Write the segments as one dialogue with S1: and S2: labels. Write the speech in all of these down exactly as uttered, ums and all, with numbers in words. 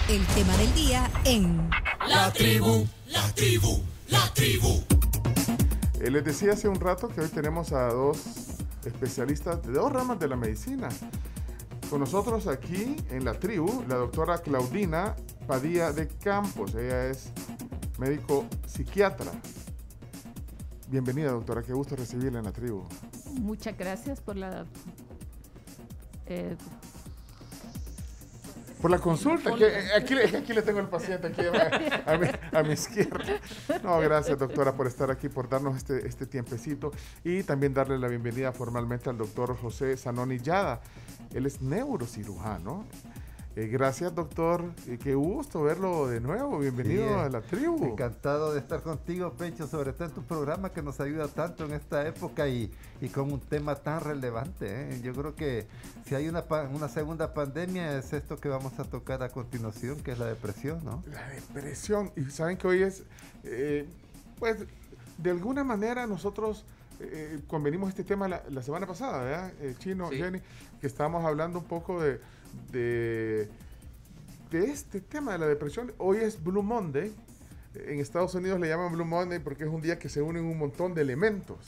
S1: El tema del día en
S2: La Tribu, La Tribu, La Tribu.
S3: Eh, les decía hace un rato que hoy tenemos a dos especialistas de dos ramas de la medicina. Con nosotros aquí en La Tribu, la doctora Claudina Padilla de Campos. Ella es médico psiquiatra. Bienvenida, doctora. Qué gusto recibirla en La Tribu.
S4: Muchas gracias por la... Eh,
S3: Por la consulta, que aquí, aquí le tengo el paciente aquí a, a, mi, a mi izquierda. No, gracias doctora por estar aquí, por darnos este, este tiempecito y también darle la bienvenida formalmente al doctor José Zanoni Yada. Él es neurocirujano. Eh, gracias doctor, eh, qué gusto verlo de nuevo, bienvenido sí, a La Tribu.
S5: Encantado de estar contigo, Pencho, sobre todo en tu programa que nos ayuda tanto en esta época y, y con un tema tan relevante, ¿eh? Yo creo que si hay una, una segunda pandemia es esto que vamos a tocar a continuación, que es la depresión, ¿no?
S3: La depresión, y saben que hoy es, eh, pues, de alguna manera nosotros... Eh, convenimos este tema la, la semana pasada, ¿verdad? Eh, Chino, sí. Jenny, que estábamos hablando un poco de, de, de este tema de la depresión. Hoy es Blue Monday. En Estados Unidos le llaman Blue Monday porque es un día que se unen un montón de elementos.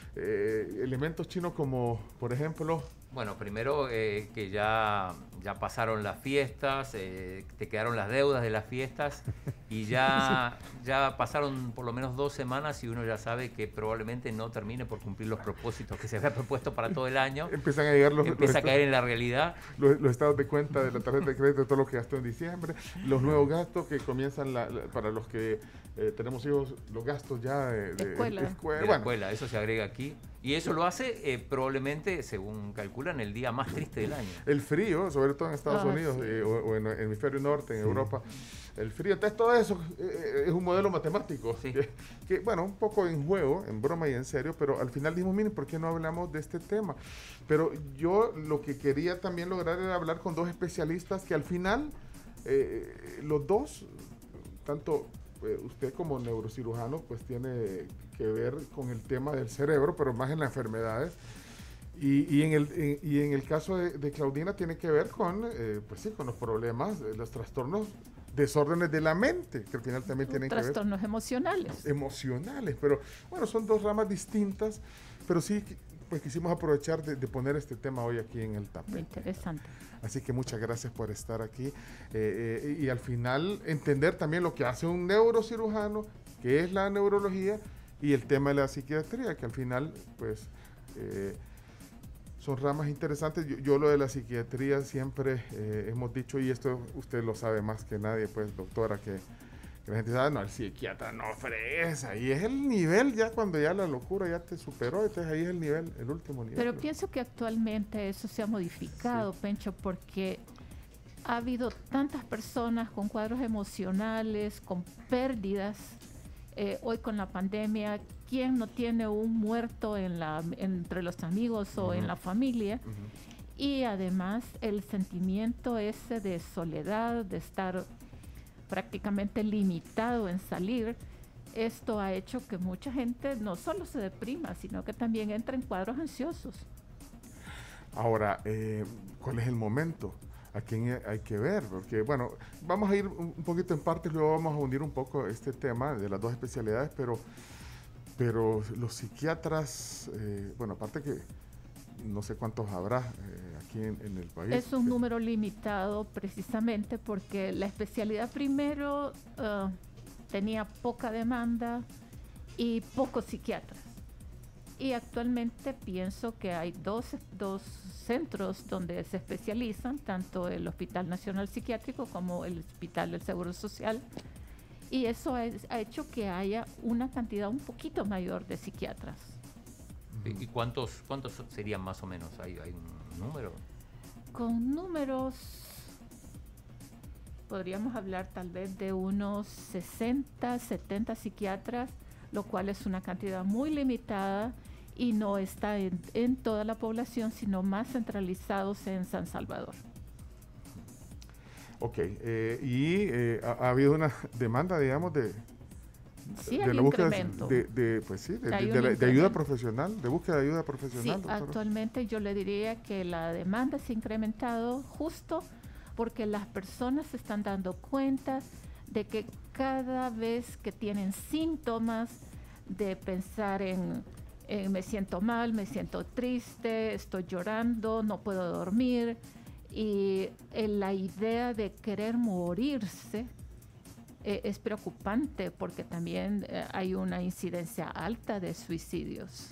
S3: Eh, elementos chinos como, por ejemplo...
S6: Bueno, primero eh, que ya, ya pasaron las fiestas, eh, te quedaron las deudas de las fiestas y ya, ya pasaron por lo menos dos semanas y uno ya sabe que probablemente no termine por cumplir los propósitos que se había propuesto para todo el año.
S3: Empiezan a llegar los...
S6: Empieza
S3: los
S6: a caer en la realidad.
S3: Los, los estados de cuenta de la tarjeta de crédito de todo lo que gastó en diciembre, los nuevos gastos que comienzan la, la, para los que eh, tenemos hijos, los gastos ya de, de,
S4: escuela.
S3: de, escuela.
S6: de la
S3: bueno.
S6: escuela, eso se agrega aquí. Y eso lo hace eh, probablemente, según calculan, el día más triste del año.
S3: El frío, sobre todo en Estados ah, Unidos sí. eh, o, o en el hemisferio norte, en sí. Europa. El frío, entonces todo eso eh, es un modelo matemático. Sí. Que, que, bueno, un poco en juego, en broma y en serio, pero al final dijimos, miren, ¿por qué no hablamos de este tema? Pero yo lo que quería también lograr era hablar con dos especialistas que al final, eh, los dos, tanto... usted como neurocirujano pues tiene que ver con el tema del cerebro, pero más en las enfermedades y, y, en, el, en, y en el caso de, de Claudina tiene que ver con, eh, pues sí, con los problemas, los trastornos, desórdenes de la mente, que al final también tienen que ver.
S4: Trastornos emocionales.
S3: Emocionales, pero bueno, son dos ramas distintas, pero sí pues quisimos aprovechar de, de poner este tema hoy aquí en el tapete.
S4: Muy interesante.
S3: Así que muchas gracias por estar aquí eh, eh, y al final entender también lo que hace un neurocirujano, que es la neurología y el tema de la psiquiatría, que al final pues eh, son ramas interesantes. Yo, yo lo de la psiquiatría siempre eh, hemos dicho, y esto usted lo sabe más que nadie, pues doctora, que que la gente dice, ah, no, el psiquiatra no fresa, y es el nivel ya cuando ya la locura ya te superó, entonces ahí es el nivel, el último nivel.
S4: Pero pienso que actualmente eso se ha modificado, sí. Pencho, porque ha habido tantas personas con cuadros emocionales, con pérdidas, eh, hoy con la pandemia, ¿quién no tiene un muerto en la, entre los amigos o uh-huh. en la familia? Uh-huh. Y además el sentimiento ese de soledad, de estar prácticamente limitado en salir, esto ha hecho que mucha gente no solo se deprima, sino que también entra en cuadros ansiosos.
S3: Ahora, eh, ¿cuál es el momento? ¿A quién hay que ver? Porque, bueno, vamos a ir un poquito en partes, luego vamos a hundir un poco este tema de las dos especialidades, pero, pero los psiquiatras, eh, bueno, aparte que no sé cuántos habrá eh, aquí en, en el país.
S4: Es un número limitado precisamente porque la especialidad primero uh, tenía poca demanda y pocos psiquiatras. Y actualmente pienso que hay dos, dos centros donde se especializan, tanto el Hospital Nacional Psiquiátrico como el Hospital del Seguro Social. Y eso ha, ha hecho que haya una cantidad un poquito mayor de psiquiatras.
S6: ¿Y cuántos, cuántos serían más o menos? ¿Hay, hay un número?
S4: Con números podríamos hablar tal vez de unos sesenta, setenta psiquiatras, lo cual es una cantidad muy limitada y no está en, en toda la población, sino más centralizados en San Salvador.
S3: Ok, eh, y eh, ha, ha habido una demanda, digamos, de...
S4: Sí,
S3: de
S4: hay
S3: la búsqueda
S4: incremento.
S3: de, de, pues sí, de, de,
S4: Hay
S3: de, la,
S4: un
S3: de ayuda profesional, de búsqueda de ayuda profesional.
S4: Sí, doctora. Actualmente yo le diría que la demanda se ha incrementado justo porque las personas se están dando cuenta de que cada vez que tienen síntomas de pensar en, en me siento mal, me siento triste, estoy llorando, no puedo dormir, y eh, la idea de querer morirse eh, es preocupante, porque también eh, hay una incidencia alta de suicidios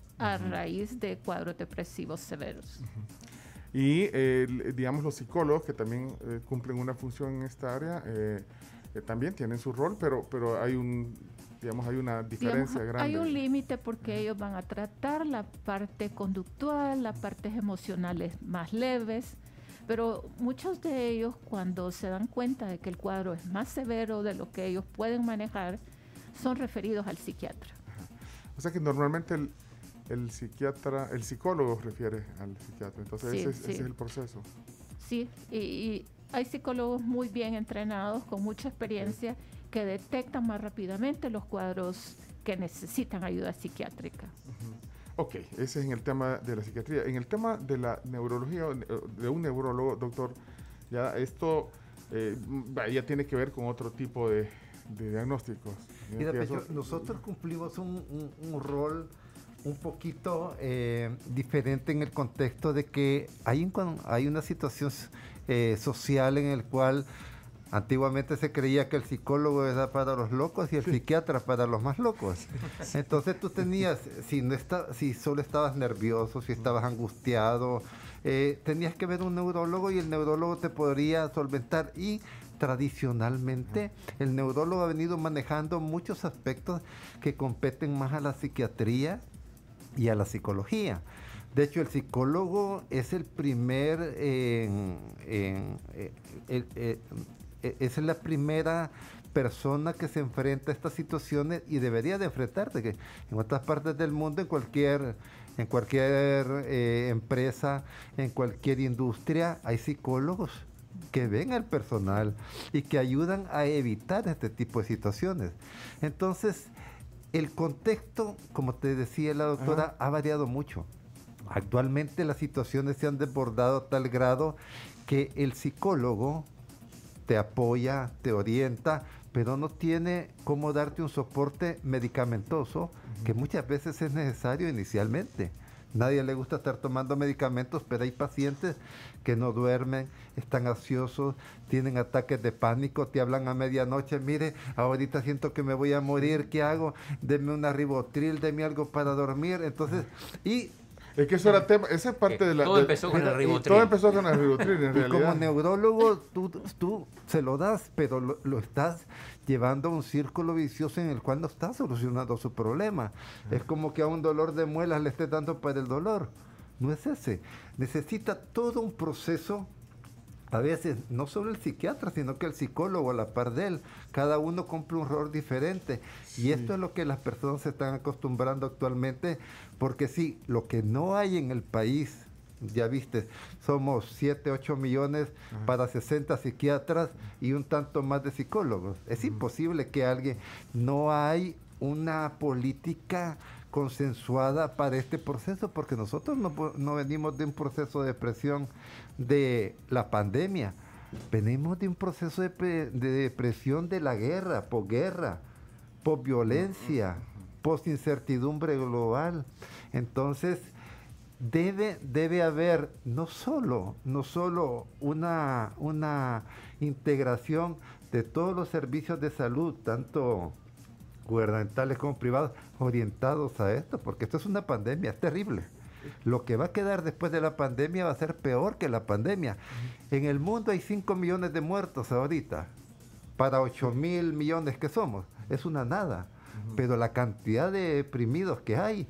S4: a uh-huh. raíz de cuadros depresivos severos.
S3: Uh-huh. Y eh, digamos los psicólogos que también eh, cumplen una función en esta área eh, eh, también tienen su rol, pero, pero hay un digamos hay una diferencia
S4: digamos,
S3: grande.
S4: Hay un límite, porque uh-huh. ellos van a tratar la parte conductual, las partes emocionales más leves, pero muchos de ellos, cuando se dan cuenta de que el cuadro es más severo de lo que ellos pueden manejar, son referidos al psiquiatra.
S3: Uh-huh. O sea que normalmente el El psiquiatra, el psicólogo refiere al psiquiatra, entonces
S4: sí,
S3: ese, es,
S4: sí.
S3: ese es el proceso.
S4: Sí, y, y hay psicólogos muy bien entrenados, con mucha experiencia, sí. que detectan más rápidamente los cuadros que necesitan ayuda psiquiátrica.
S3: Uh-huh. Ok, ese es en el tema de la psiquiatría. En el tema de la neurología, de un neurólogo, doctor, ya esto eh, ya tiene que ver con otro tipo de, de diagnósticos.
S5: Mira, Pecho, nosotros cumplimos un, un, un rol un poquito eh, diferente en el contexto de que hay, un, hay una situación eh, social en el cual antiguamente se creía que el psicólogo era para los locos y el psiquiatra para los más locos. Entonces tú tenías, si, no está, si solo estabas nervioso, si estabas angustiado, eh, tenías que ver un neurólogo y el neurólogo te podría solventar. Y tradicionalmente el neurólogo ha venido manejando muchos aspectos que competen más a la psiquiatría y a la psicología. De hecho, el psicólogo es el primer, eh, eh, eh, eh, eh, eh, es la primera persona que se enfrenta a estas situaciones y debería de enfrentarse, que en otras partes del mundo, en cualquier, en cualquier eh, empresa, en cualquier industria, hay psicólogos que ven al personal y que ayudan a evitar este tipo de situaciones. Entonces, el contexto, como te decía la doctora, uh-huh. ha variado mucho. Actualmente las situaciones se han desbordado a tal grado que el psicólogo te apoya, te orienta, pero no tiene cómo darte un soporte medicamentoso, uh-huh. que muchas veces es necesario inicialmente. Nadie le gusta estar tomando medicamentos, pero hay pacientes que no duermen, están ansiosos, tienen ataques de pánico, te hablan a medianoche, mire, ahorita siento que me voy a morir, ¿qué hago? Deme una ribotril, deme algo para dormir. Entonces, y...
S3: Es que eso era tema, esa es parte de la...
S6: Todo
S3: de,
S6: empezó con
S3: de,
S6: el ribotril.
S3: Todo empezó con el ribotril, en
S5: y
S3: realidad.
S5: como neurólogo, tú, tú se lo das, pero lo, lo estás llevando a un círculo vicioso en el cual no estás solucionando su problema. Uh-huh. Es como que a un dolor de muelas le estés dando para el dolor. No es ese. Necesita todo un proceso, a veces no solo el psiquiatra, sino que el psicólogo a la par de él. Cada uno cumple un rol diferente. Sí. Y esto es lo que las personas se están acostumbrando actualmente, porque sí, lo que no hay en el país, ya viste, somos siete, ocho millones uh-huh. para sesenta psiquiatras y un tanto más de psicólogos. Es uh-huh. imposible que alguien, no hay una política consensuada para este proceso, porque nosotros no, no venimos de un proceso de depresión de la pandemia, venimos de un proceso de, de depresión de la guerra, posguerra, posviolencia, posincertidumbre global. Entonces, debe, debe haber no solo, no solo una, una integración de todos los servicios de salud, tanto gubernamentales como privados, orientados a esto, porque esto es una pandemia, es terrible. Lo que va a quedar después de la pandemia va a ser peor que la pandemia. Uh-huh. En el mundo hay cinco millones de muertos ahorita, para ocho mil millones que somos, es una nada. Uh-huh. Pero la cantidad de deprimidos que hay,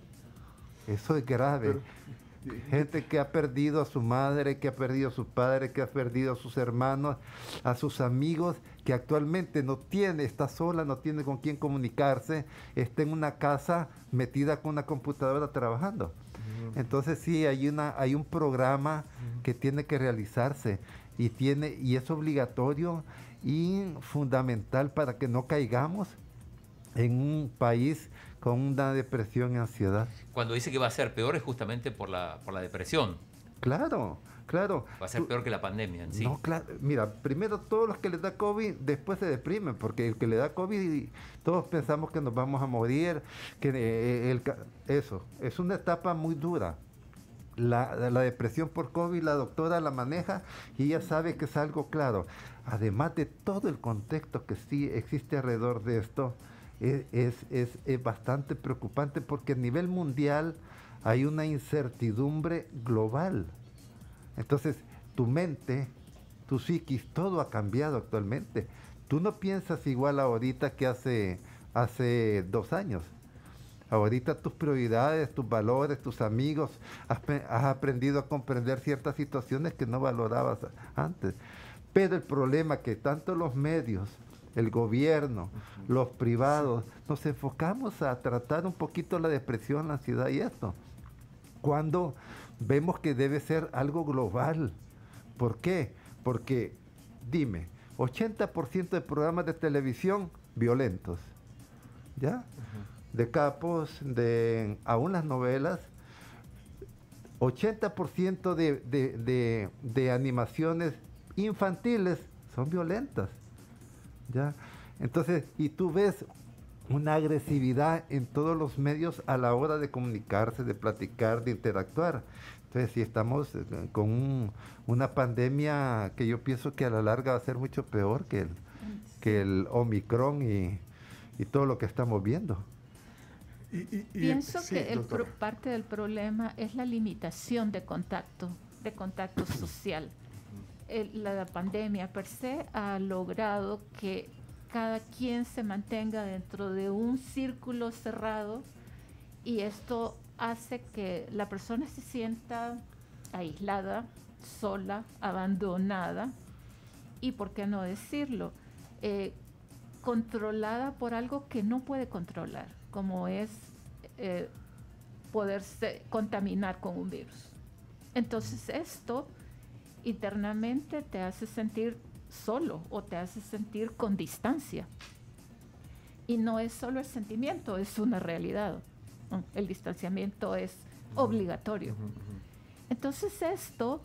S5: eso es grave. Pero, gente que ha perdido a su madre, que ha perdido a su padre, que ha perdido a sus hermanos, a sus amigos, que actualmente no tiene, está sola, no tiene con quién comunicarse, está en una casa metida con una computadora trabajando. Uh-huh. Entonces sí, hay una, hay un programa uh-huh. que tiene que realizarse y tiene, y es obligatorio y fundamental para que no caigamos en un país con una depresión y ansiedad.
S6: Cuando dice que va a ser peor es justamente por la, por la depresión.
S5: Claro, Claro.
S6: Va a ser
S5: tú,
S6: peor que la pandemia en sí.
S5: No, claro. Mira, primero todos los que les da COVID después se deprimen, porque el que le da COVID, todos pensamos que nos vamos a morir, que eh, el, eso, es una etapa muy dura. La, la depresión por COVID, la doctora la maneja y ella sabe que es algo claro. Además de todo el contexto que sí existe alrededor de esto, es, es, es, es bastante preocupante porque a nivel mundial hay una incertidumbre global. Entonces, tu mente, tu psiquis, todo ha cambiado actualmente. Tú no piensas igual ahorita que hace, hace dos años. Ahorita tus prioridades, tus valores, tus amigos, has, has aprendido a comprender ciertas situaciones que no valorabas antes. Pero el problema es que tanto los medios, el gobierno, uh-huh. los privados, nos enfocamos a tratar un poquito la depresión, la ansiedad y esto. Cuando vemos que debe ser algo global. ¿Por qué? Porque, dime, ochenta por ciento de programas de televisión violentos, ¿ya? Uh-huh. De capos, de aún las novelas, ochenta por ciento de, de, de, de animaciones infantiles son violentas, ¿ya? Entonces, y tú ves una agresividad en todos los medios a la hora de comunicarse, de platicar, de interactuar. Entonces, si estamos con un, una pandemia que yo pienso que a la larga va a ser mucho peor que el, que el Omicron y, y todo lo que estamos viendo.
S4: Y, y, y, Pienso sí, que el pro, parte del problema es la limitación de contacto, de contacto social. El, la, la pandemia per se ha logrado que cada quien se mantenga dentro de un círculo cerrado y esto hace que la persona se sienta aislada, sola, abandonada y, por qué no decirlo, eh, controlada por algo que no puede controlar, como es eh, poderse contaminar con un virus. Entonces esto internamente te hace sentir solo o te hace sentir con distancia. Y no es solo el sentimiento, es una realidad. El distanciamiento es uh-huh. obligatorio. Uh-huh. Entonces esto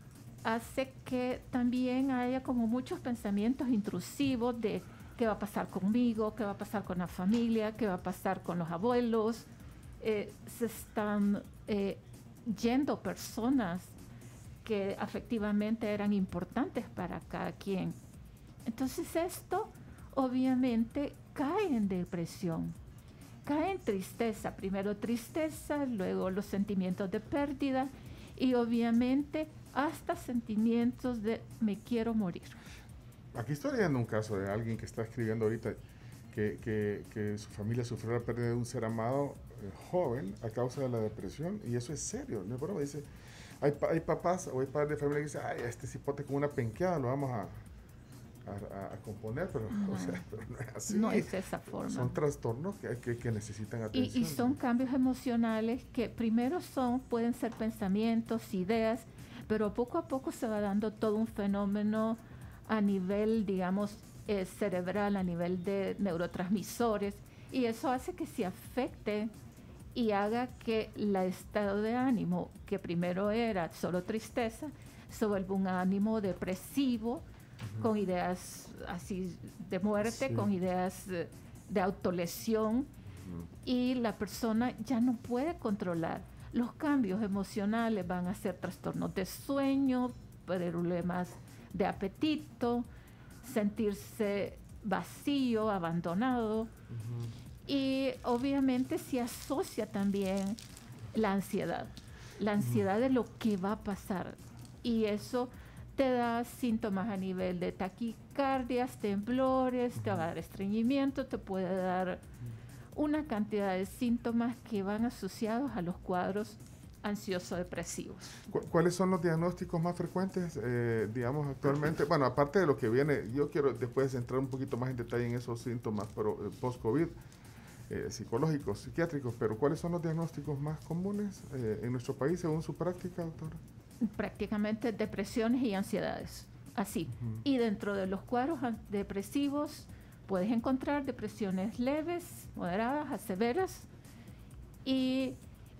S4: hace que también haya como muchos pensamientos intrusivos de qué va a pasar conmigo, qué va a pasar con la familia, qué va a pasar con los abuelos. Eh, se están eh, yendo personas que afectivamente eran importantes para cada quien. Entonces esto obviamente cae en depresión, cae en tristeza, primero tristeza, luego los sentimientos de pérdida y obviamente hasta sentimientos de me quiero morir.
S3: Aquí estoy leyendo un caso de alguien que está escribiendo ahorita que, que, que su familia sufrió la pérdida de un ser amado eh, joven a causa de la depresión y eso es serio, no es broma, dice. Hay, hay papás o hay padres de familia que dicen, ay, este cipote con una penqueada lo vamos a, a, a componer, pero, no, o sea, pero no es así.
S4: No es esa forma.
S3: Son trastornos que, que, que necesitan atención.
S4: Y, y son cambios emocionales que primero son, pueden ser pensamientos, ideas, pero poco a poco se va dando todo un fenómeno a nivel, digamos, eh, cerebral, a nivel de neurotransmisores, y eso hace que se afecte y haga que el estado de ánimo, que primero era solo tristeza, se vuelva un ánimo depresivo, uh-huh. con ideas así de muerte, sí. con ideas de, de autolesión, uh-huh. y la persona ya no puede controlar. Los cambios emocionales van a ser trastornos de sueño, problemas de apetito, sentirse vacío, abandonado, uh-huh. y obviamente se asocia también la ansiedad, la ansiedad de lo que va a pasar. Y eso te da síntomas a nivel de taquicardias, temblores, te va a dar estreñimiento, te puede dar una cantidad de síntomas que van asociados a los cuadros ansioso-depresivos.
S3: ¿Cuáles son los diagnósticos más frecuentes, eh, digamos, actualmente? Bueno, aparte de lo que viene, yo quiero después entrar un poquito más en detalle en esos síntomas, pero eh, post-COVID, eh, psicológicos, psiquiátricos, pero ¿cuáles son los diagnósticos más comunes eh, en nuestro país según su práctica, doctora?
S4: Prácticamente depresiones y ansiedades, así. Uh-huh. Y dentro de los cuadros depresivos puedes encontrar depresiones leves, moderadas a severas, y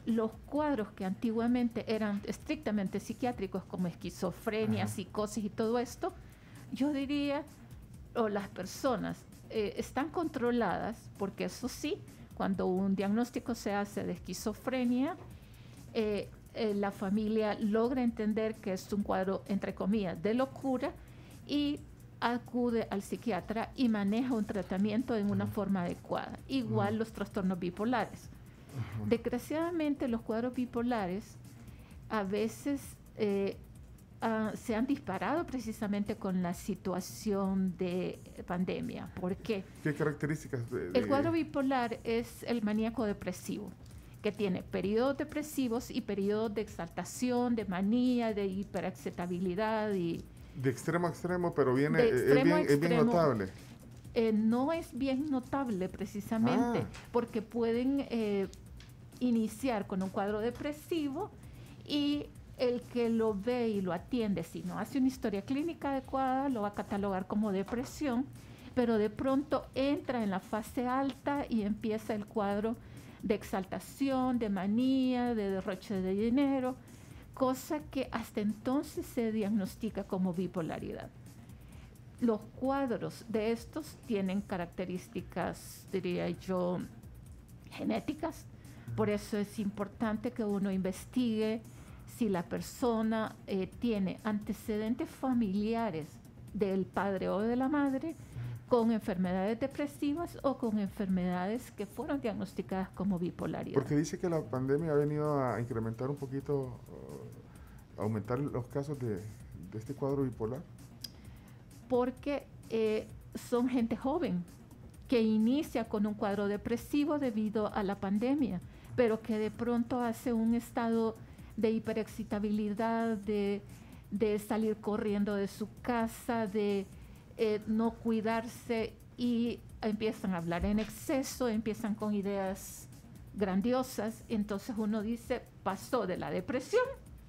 S4: los cuadros que antiguamente eran estrictamente psiquiátricos, como esquizofrenia, Ajá. psicosis y todo esto, yo diría, o las personas eh, están controladas, porque eso sí, cuando un diagnóstico se hace de esquizofrenia, eh, eh, la familia logra entender que es un cuadro, entre comillas, de locura y acude al psiquiatra y maneja un tratamiento en una forma adecuada. Igual uh-huh. los trastornos bipolares. Uh-huh. Desgraciadamente los cuadros bipolares a veces eh, uh, se han disparado precisamente con la situación de pandemia. ¿Por qué?
S3: ¿Qué características? De, de...
S4: El cuadro bipolar es el maníaco depresivo, que tiene periodos depresivos y periodos de exaltación, de manía, de hiperexcitabilidad y...
S3: De extremo a extremo, pero viene, extremo es, bien, extremo, es bien notable.
S4: Eh, no es bien notable precisamente, ah. porque pueden eh, iniciar con un cuadro depresivo y el que lo ve y lo atiende, si no hace una historia clínica adecuada, lo va a catalogar como depresión, pero de pronto entra en la fase alta y empieza el cuadro de exaltación, de manía, de derroche de dinero, cosa que hasta entonces se diagnostica como bipolaridad. Los cuadros de estos tienen características, diría yo, genéticas, por eso es importante que uno investigue si la persona eh, tiene antecedentes familiares del padre o de la madre con enfermedades depresivas o con enfermedades que fueron diagnosticadas como bipolaridad.
S3: Porque dice que la pandemia ha venido a incrementar un poquito, uh, aumentar los casos de, de este cuadro bipolar.
S4: Porque eh, son gente joven que inicia con un cuadro depresivo debido a la pandemia, pero que de pronto hace un estado de hiperexcitabilidad, de, de salir corriendo de su casa, de eh, no cuidarse y empiezan a hablar en exceso, empiezan con ideas grandiosas. Entonces uno dice, pasó de la depresión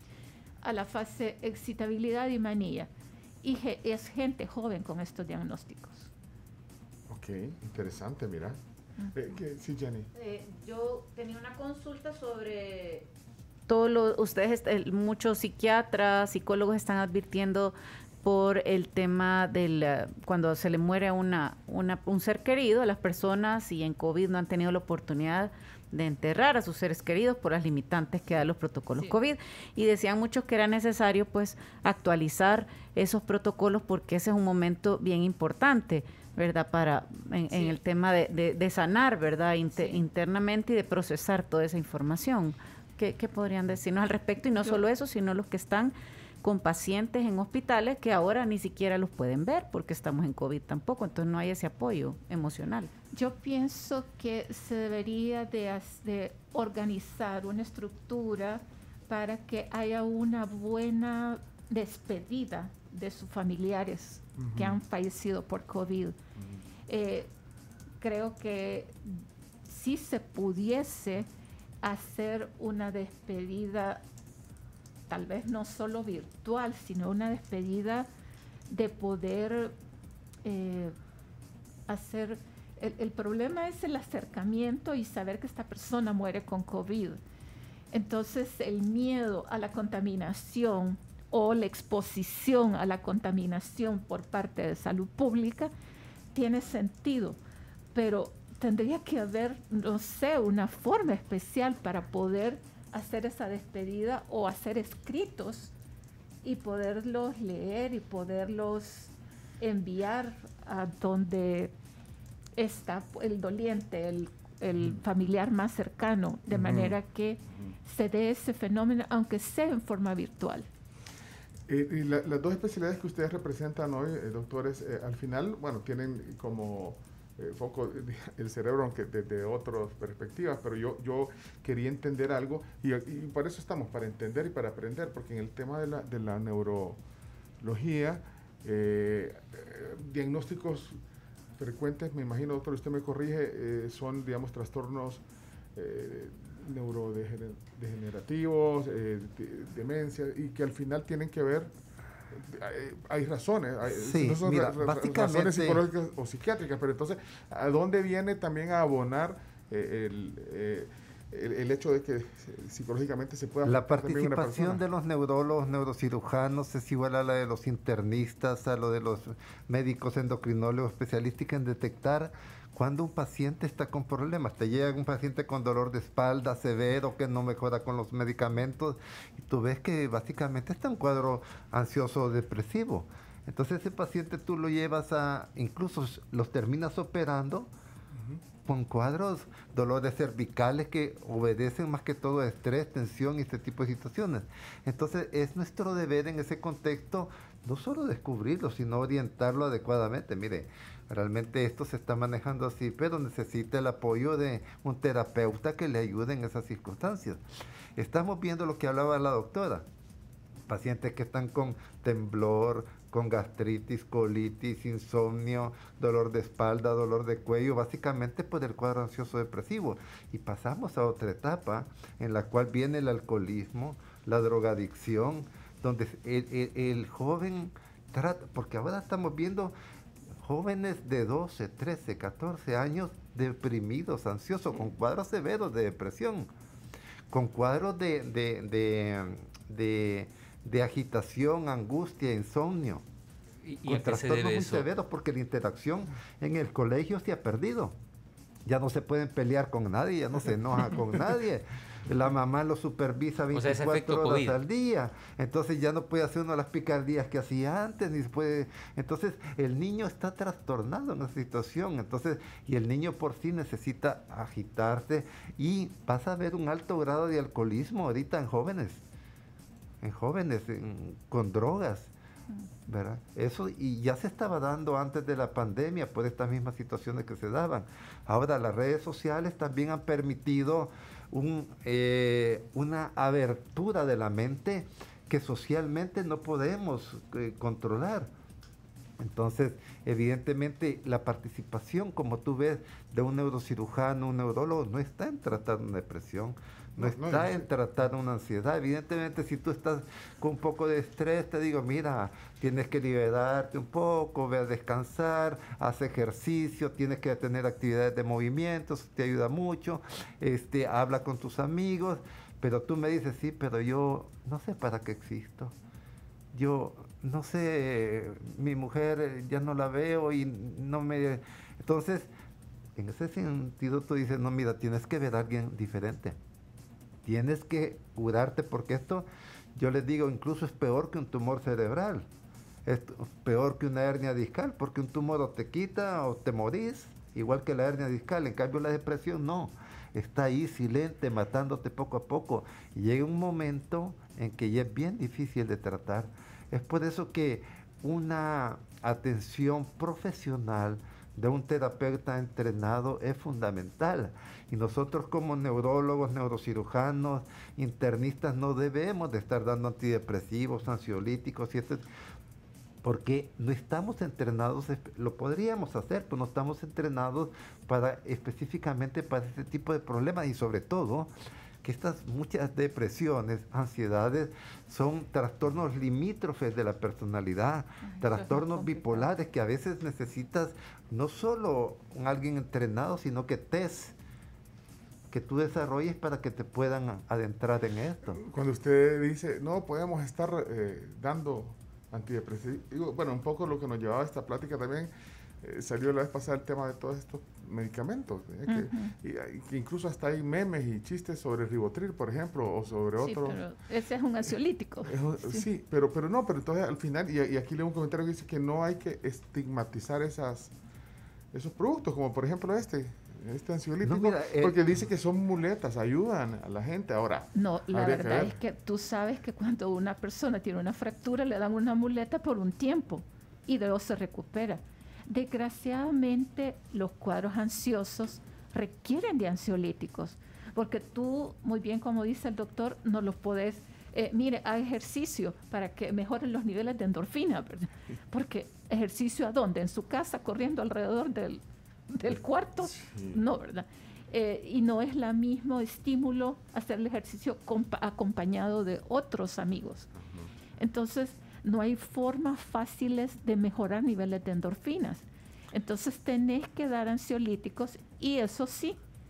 S4: a la fase excitabilidad y manía. Y ge- es gente joven con estos diagnósticos.
S3: Ok, interesante, mira. Uh-huh. Eh, ¿qué? Sí, Jenny.
S7: Eh, yo tenía una consulta sobre todo lo, ustedes, el, muchos psiquiatras, psicólogos están advirtiendo por el tema del uh, cuando se le muere a una, una, un ser querido, a las personas y en COVID no han tenido la oportunidad de enterrar a sus seres queridos por las limitantes que dan los protocolos sí. COVID, y decían muchos que era necesario pues actualizar esos protocolos porque ese es un momento bien importante, ¿verdad? Para en, sí. en el tema de, de, de sanar, ¿verdad? Inter, sí. internamente y de procesar toda esa información. ¿Qué, qué podrían decirnos al respecto? Y no Yo, solo eso, sino los que están con pacientes en hospitales que ahora ni siquiera los pueden ver porque estamos en COVID tampoco, entonces no hay ese apoyo emocional.
S4: Yo pienso que se debería de, de organizar una estructura para que haya una buena despedida de sus familiares uh-huh. que han fallecido por COVID. Uh-huh. Eh, creo que si se pudiese hacer una despedida, tal vez no solo virtual, sino una despedida de poder eh, hacer... El, el problema es el acercamiento y saber que esta persona muere con COVID. Entonces, el miedo a la contaminación o la exposición a la contaminación por parte de salud pública tiene sentido, pero tendría que haber, no sé, una forma especial para poder hacer esa despedida o hacer escritos y poderlos leer y poderlos enviar a donde está el doliente, el, el familiar más cercano, de uh-huh. manera que se dé ese fenómeno, aunque sea en forma virtual.
S3: Eh, y la, las dos especialidades que ustedes representan hoy, eh, doctores, eh, al final, bueno, tienen como eh, foco el cerebro, aunque desde otras perspectivas, pero yo, yo quería entender algo, y, y para eso estamos, para entender y para aprender, porque en el tema de la, de la neurología, eh, eh, diagnósticos frecuentes, me imagino, doctor, usted me corrige, eh, son, digamos, trastornos eh, neurodegenerativos, eh, de, demencia, y que al final tienen que ver, eh, hay razones, hay,
S5: sí,
S3: no son
S5: mira,
S3: ra, razones psicológicas o psiquiátricas, pero entonces, ¿a dónde viene también a abonar eh, el, eh, el, el hecho de que psicológicamente se pueda...
S5: La participación de los neurólogos, neurocirujanos es igual a la de los internistas, a lo de los médicos endocrinólogos especialistas en detectar cuando un paciente está con problemas. Te llega un paciente con dolor de espalda severo que no mejora con los medicamentos y tú ves que básicamente está en un cuadro ansioso o depresivo. Entonces ese paciente tú lo llevas a, incluso los terminas operando uh-huh. con cuadros, dolores cervicales que obedecen más que todo a estrés, tensión y este tipo de situaciones. Entonces es nuestro deber en ese contexto no solo descubrirlo, sino orientarlo adecuadamente. Mire, realmente esto se está manejando así, pero necesita el apoyo de un terapeuta que le ayude en esas circunstancias. Estamos viendo lo que hablaba la doctora. Pacientes que están con temblor, con gastritis, colitis, insomnio, dolor de espalda, dolor de cuello, básicamente por el cuadro ansioso depresivo. Y pasamos a otra etapa en la cual viene el alcoholismo, la drogadicción, donde el, el, el joven trata, porque ahora estamos viendo jóvenes de doce, trece, catorce años deprimidos, ansiosos, con cuadros severos de depresión, con cuadros de, de, de, de de agitación, angustia, insomnio,
S6: ¿Y, y
S5: con trastornos muy
S6: eso?
S5: severos, porque la interacción en el colegio se ha perdido. Ya no se pueden pelear con nadie, ya no se enoja con nadie. La mamá lo supervisa veinticuatro horas COVID. Al día. Entonces ya no puede hacer uno las picardías que hacía antes, ni se puede. Entonces el niño está trastornado en esa situación. Entonces, y el niño por sí necesita agitarse y vas a ver un alto grado de alcoholismo ahorita en jóvenes. en jóvenes, en, con drogas, ¿verdad? Eso, y ya se estaba dando antes de la pandemia por estas mismas situaciones que se daban. Ahora las redes sociales también han permitido un, eh, una abertura de la mente que socialmente no podemos eh, controlar. Entonces, evidentemente, la participación, como tú ves, de un neurocirujano, un neurólogo, no está en tratar una depresión, no, no está no, en tratar una ansiedad. Evidentemente, si tú estás con un poco de estrés, te digo, mira, tienes que liberarte un poco, ve a descansar, haz ejercicio, tienes que tener actividades de movimiento, eso te ayuda mucho, este, habla con tus amigos, pero tú me dices, sí, pero yo no sé para qué existo. Yo no sé, mi mujer ya no la veo y no me... Entonces, en ese sentido tú dices, no, mira, tienes que ver a alguien diferente. Tienes que curarte, porque esto, yo les digo, incluso es peor que un tumor cerebral. Es peor que una hernia discal, porque un tumor o te quita o te morís, igual que la hernia discal. En cambio, la depresión no. Está ahí silente, matándote poco a poco. Y llega un momento en que ya es bien difícil de tratar. Es por eso que una atención profesional de un terapeuta entrenado es fundamental. Y nosotros como neurólogos, neurocirujanos, internistas, no debemos de estar dando antidepresivos, ansiolíticos, y esto, porque no estamos entrenados, lo podríamos hacer, pero no estamos entrenados para específicamente para este tipo de problemas, y sobre todo que estas muchas depresiones, ansiedades, son trastornos limítrofes de la personalidad, Ay, trastornos bipolares que a veces necesitas no solo un alguien entrenado, sino que test que tú desarrolles para que te puedan adentrar en esto.
S3: Cuando usted dice, no podemos estar eh, dando antidepresivos, bueno, un poco lo que nos llevaba a esta plática también, eh, salió la vez pasada el tema de todos estos medicamentos, ¿eh?
S4: Uh-huh.
S3: que, y, y que incluso hasta hay memes y chistes sobre el Rivotril, por ejemplo, o sobre
S4: sí,
S3: otro.
S4: Pero ese es un ansiolítico.
S3: Es, sí. sí, pero, pero no, pero entonces al final, y, y aquí leo un comentario que dice que no hay que estigmatizar esas, esos productos, como por ejemplo este, este ansiolítico, no, mira, eh, porque dice que son muletas, ayudan a la gente. Ahora,
S4: no, la verdad es que tú sabes que cuando una persona tiene una fractura le dan una muleta por un tiempo y luego se recupera. Desgraciadamente, los cuadros ansiosos requieren de ansiolíticos, porque tú, muy bien como dice el doctor, no los podés, eh, mire, haga ejercicio para que mejoren los niveles de endorfina, ¿verdad? Porque ejercicio ¿a dónde? En su casa, corriendo alrededor del, del cuarto, sí. No, ¿verdad? Eh, y no es el mismo estímulo hacer el ejercicio compa- acompañado de otros amigos. Uh-huh. Entonces, no hay formas fáciles de mejorar niveles de endorfinas. Entonces tenés que dar ansiolíticos y eso sí,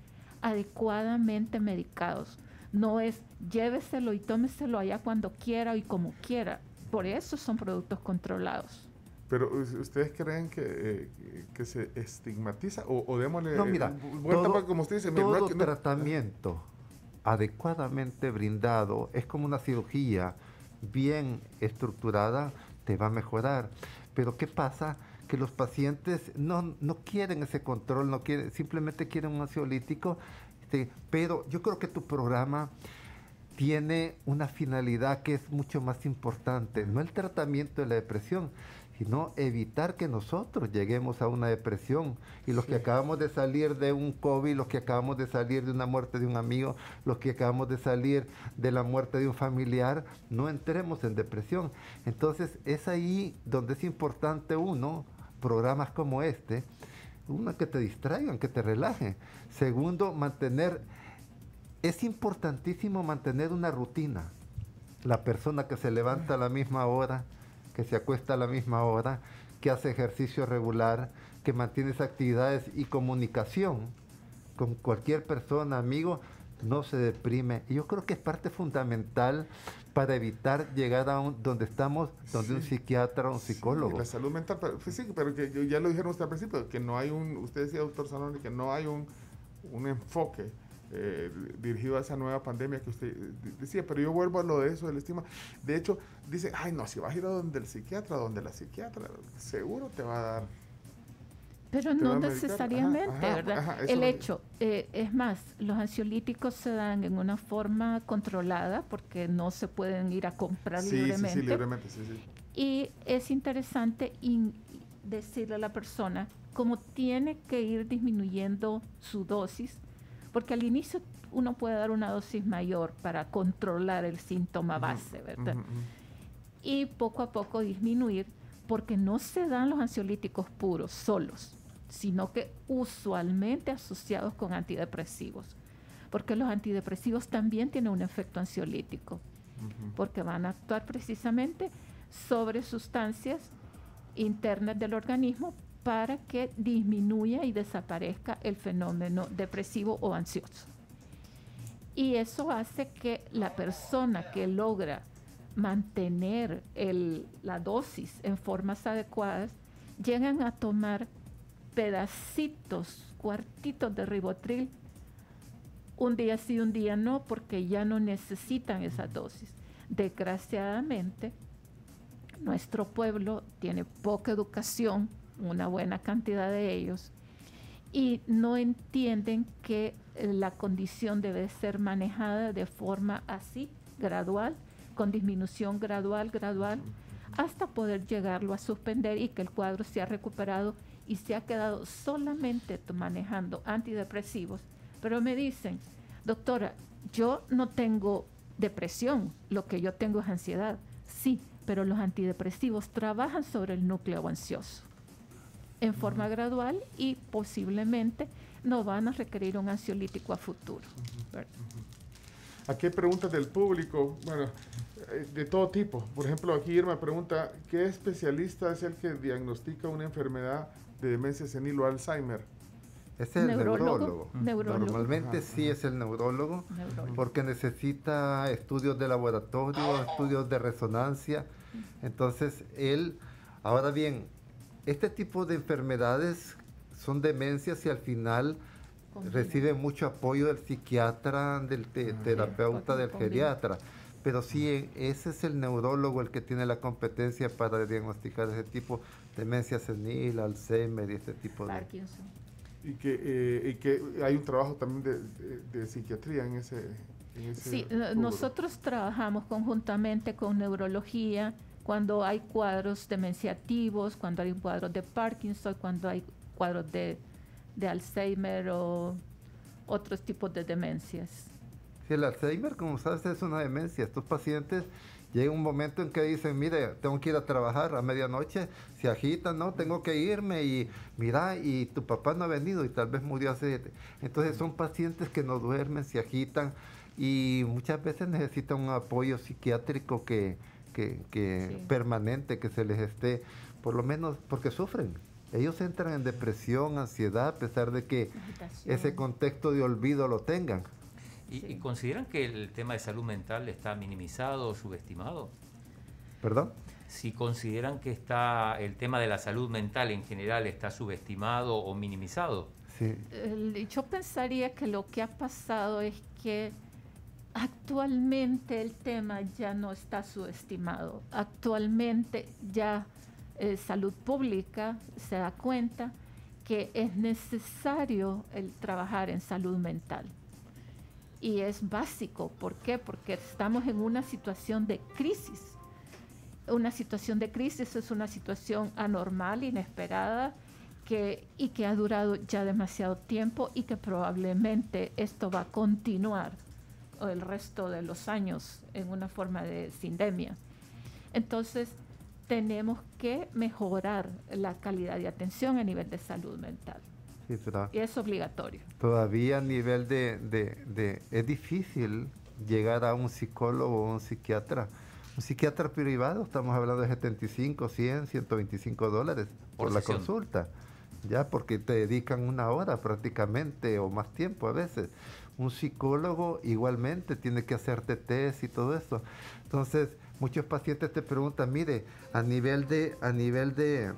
S4: adecuadamente medicados. No es lléveselo y tómeselo allá cuando quiera y como quiera. Por eso son productos controlados.
S3: Pero ¿ustedes creen que, eh, que se estigmatiza o, o démosle
S5: No, mira,
S3: eh, vuelta
S5: todo,
S3: para, como usted dice, mira,
S5: todo
S3: no es que no-
S5: tratamiento adecuadamente brindado es como una cirugía bien estructurada, te va a mejorar. Pero ¿qué pasa? Que los pacientes no, no quieren ese control, no quieren, simplemente quieren un ansiolítico. Este, pero yo creo que tu programa tiene una finalidad que es mucho más importante, no el tratamiento de la depresión, sino evitar que nosotros lleguemos a una depresión. Y los
S3: Sí.
S5: que acabamos de salir de un COVID, los que acabamos de salir de una muerte de un amigo, los que acabamos de salir de la muerte de un familiar, no entremos en depresión. Entonces es ahí donde es importante uno, programas como este, uno, que te distraigan, que te relajen. Segundo, mantener, es importantísimo mantener una rutina. La persona que se levanta a la misma hora, que se acuesta a la misma hora, que hace ejercicio regular, que mantiene esas actividades y comunicación con cualquier persona, amigo, no se deprime. Y yo creo que es parte fundamental para evitar llegar a un, donde estamos, donde
S3: Sí.
S5: un psiquiatra o un
S3: Sí,
S5: psicólogo.
S3: la salud mental, pero, pues sí, pero que yo- ya lo dijeron usted al principio, que no hay un, usted decía, doctor Zanoni, que no hay un, un enfoque eh, dirigido a esa nueva pandemia que usted eh, decía, pero yo vuelvo a lo de eso, del estigma. De hecho, dice, ay no, si vas a ir a donde el psiquiatra, donde la psiquiatra, seguro te va a dar.
S4: Pero
S3: Te va
S4: no
S3: a medicar.
S4: necesariamente,
S3: Ajá, ajá,
S4: ¿verdad?
S3: ajá, eso
S4: El
S3: lo-
S4: hecho, eh, es más, los ansiolíticos se dan en una forma controlada porque no se pueden ir a comprar
S3: Sí, sí,
S4: libremente.
S3: sí, libremente, sí, sí.
S4: Y es interesante in- decirle a la persona cómo tiene que ir disminuyendo su dosis, porque al inicio uno puede dar una dosis mayor para controlar el síntoma base, ¿verdad?
S3: Ujú, ujú.
S4: Y poco a poco disminuir, porque no se dan los ansiolíticos puros solos, sino que usualmente asociados con antidepresivos, porque los antidepresivos también tienen un efecto ansiolítico,
S3: Ujú.
S4: porque van a actuar precisamente sobre sustancias internas del organismo para que disminuya y desaparezca el fenómeno depresivo o ansioso. Y eso hace que la persona que logra mantener el- la dosis en formas adecuadas, llegan a tomar pedacitos, cuartitos de ribotril, un día sí, un día no, porque ya no necesitan esa dosis. Desgraciadamente, nuestro pueblo tiene poca educación, una buena cantidad de ellos, y no entienden que eh, la condición debe ser manejada de forma así, gradual, con disminución gradual, gradual, hasta poder llegarlo a suspender y que el cuadro se ha recuperado y se ha quedado solamente t- manejando antidepresivos. Pero me dicen, doctora, yo no tengo depresión, lo que yo tengo es ansiedad. Sí, pero los antidepresivos trabajan sobre el núcleo ansioso en forma gradual y posiblemente no van a requerir un ansiolítico a futuro. ¿Verdad?
S3: Aquí hay preguntas del público, bueno, eh, de todo tipo. Por ejemplo, aquí Irma pregunta, ¿qué especialista es el que diagnostica una enfermedad de demencia senil o Alzheimer?
S5: Es el
S4: Neurólogo,
S5: neurólogo.
S4: neurólogo.
S5: Normalmente
S3: Ajá,
S5: sí es el neurólogo,
S4: Neurólogo.
S5: porque necesita estudios de laboratorio, estudios de resonancia. Entonces, él, ahora bien, este tipo de enfermedades son demencias y al final
S4: Combina.
S5: recibe mucho apoyo del psiquiatra, del te- terapeuta, del
S4: combina.
S5: geriatra. Pero sí, eh, ese es el neurólogo el que tiene la competencia para diagnosticar ese tipo de demencia senil, Alzheimer y este tipo de...
S4: Parkinson.
S3: Y que, eh, y que hay un trabajo también de, de- de psiquiatría en ese, en ese
S4: Sí,
S3: rubro.
S4: eh, nosotros trabajamos conjuntamente con neurología cuando hay cuadros demenciativos, cuando hay cuadros de Parkinson, cuando hay cuadros de, de Alzheimer o otros tipos de demencias.
S5: Sí, el Alzheimer, como sabes, es una demencia. Estos pacientes llega un momento en que dicen, mire, tengo que ir a trabajar a medianoche, se agitan, no, tengo que irme y mira, y tu papá no ha venido y tal vez murió hace... Entonces son pacientes que no duermen, se agitan y muchas veces necesitan un apoyo psiquiátrico que, que, que
S4: Sí.
S5: permanente, que se les esté, por lo menos, porque sufren. ellos entran en depresión, ansiedad, a pesar de que ese contexto de olvido lo tengan.
S6: ¿Y, sí. ¿Y consideran que el tema de salud mental está minimizado o subestimado?
S5: ¿Perdón?
S6: Si consideran que está el tema de la salud mental en general está subestimado o minimizado.
S5: Sí.
S4: El, yo pensaría que lo que ha pasado es que actualmente el tema ya no está subestimado. Actualmente ya eh, Salud Pública se da cuenta que es necesario el trabajar en salud mental. Y es básico. ¿Por qué? Porque estamos en una situación de crisis. Una situación de crisis es una situación anormal, inesperada, que, y que ha durado ya demasiado tiempo y que probablemente esto va a continuar el resto de los años en una forma de sindemia. Entonces, tenemos que mejorar la calidad de atención a nivel de salud mental.
S5: Sí,
S4: y es obligatorio.
S5: Todavía a nivel de, de, de... Es difícil llegar a un psicólogo o un psiquiatra. Un psiquiatra privado, estamos hablando de setenta y cinco, cien, ciento veinticinco dólares por, por la sesión. Consulta. Ya, porque te dedican una hora prácticamente o más tiempo a veces. Un psicólogo igualmente tiene que hacerte test y todo eso. Entonces, muchos pacientes te preguntan, mire, a nivel de, a nivel de,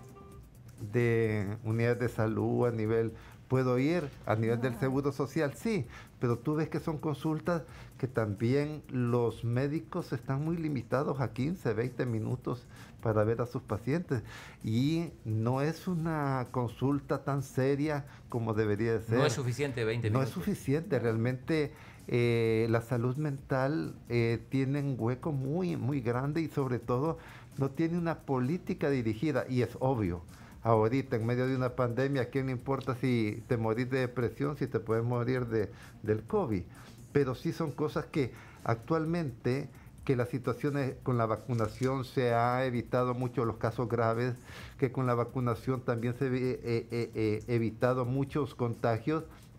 S5: de unidades de salud, a nivel, ¿puedo ir? A nivel del seguro social, sí, pero tú ves que son consultas que también los médicos están muy limitados a quince, veinte minutos para ver a sus pacientes y no es una consulta tan seria como debería de ser.
S6: No es suficiente veinte minutos.
S5: No es suficiente, realmente eh, la salud mental eh, tiene un hueco muy, muy grande y sobre todo no tiene una política dirigida y es obvio. Ahorita, en medio de una pandemia, ¿a quién le importa si te morís de depresión, si te puedes morir de, del COVID? Pero sí son cosas que actualmente, que las situaciones con la vacunación se ha evitado mucho los casos graves, que con la vacunación también se ha eh, eh, eh, evitado muchos contagios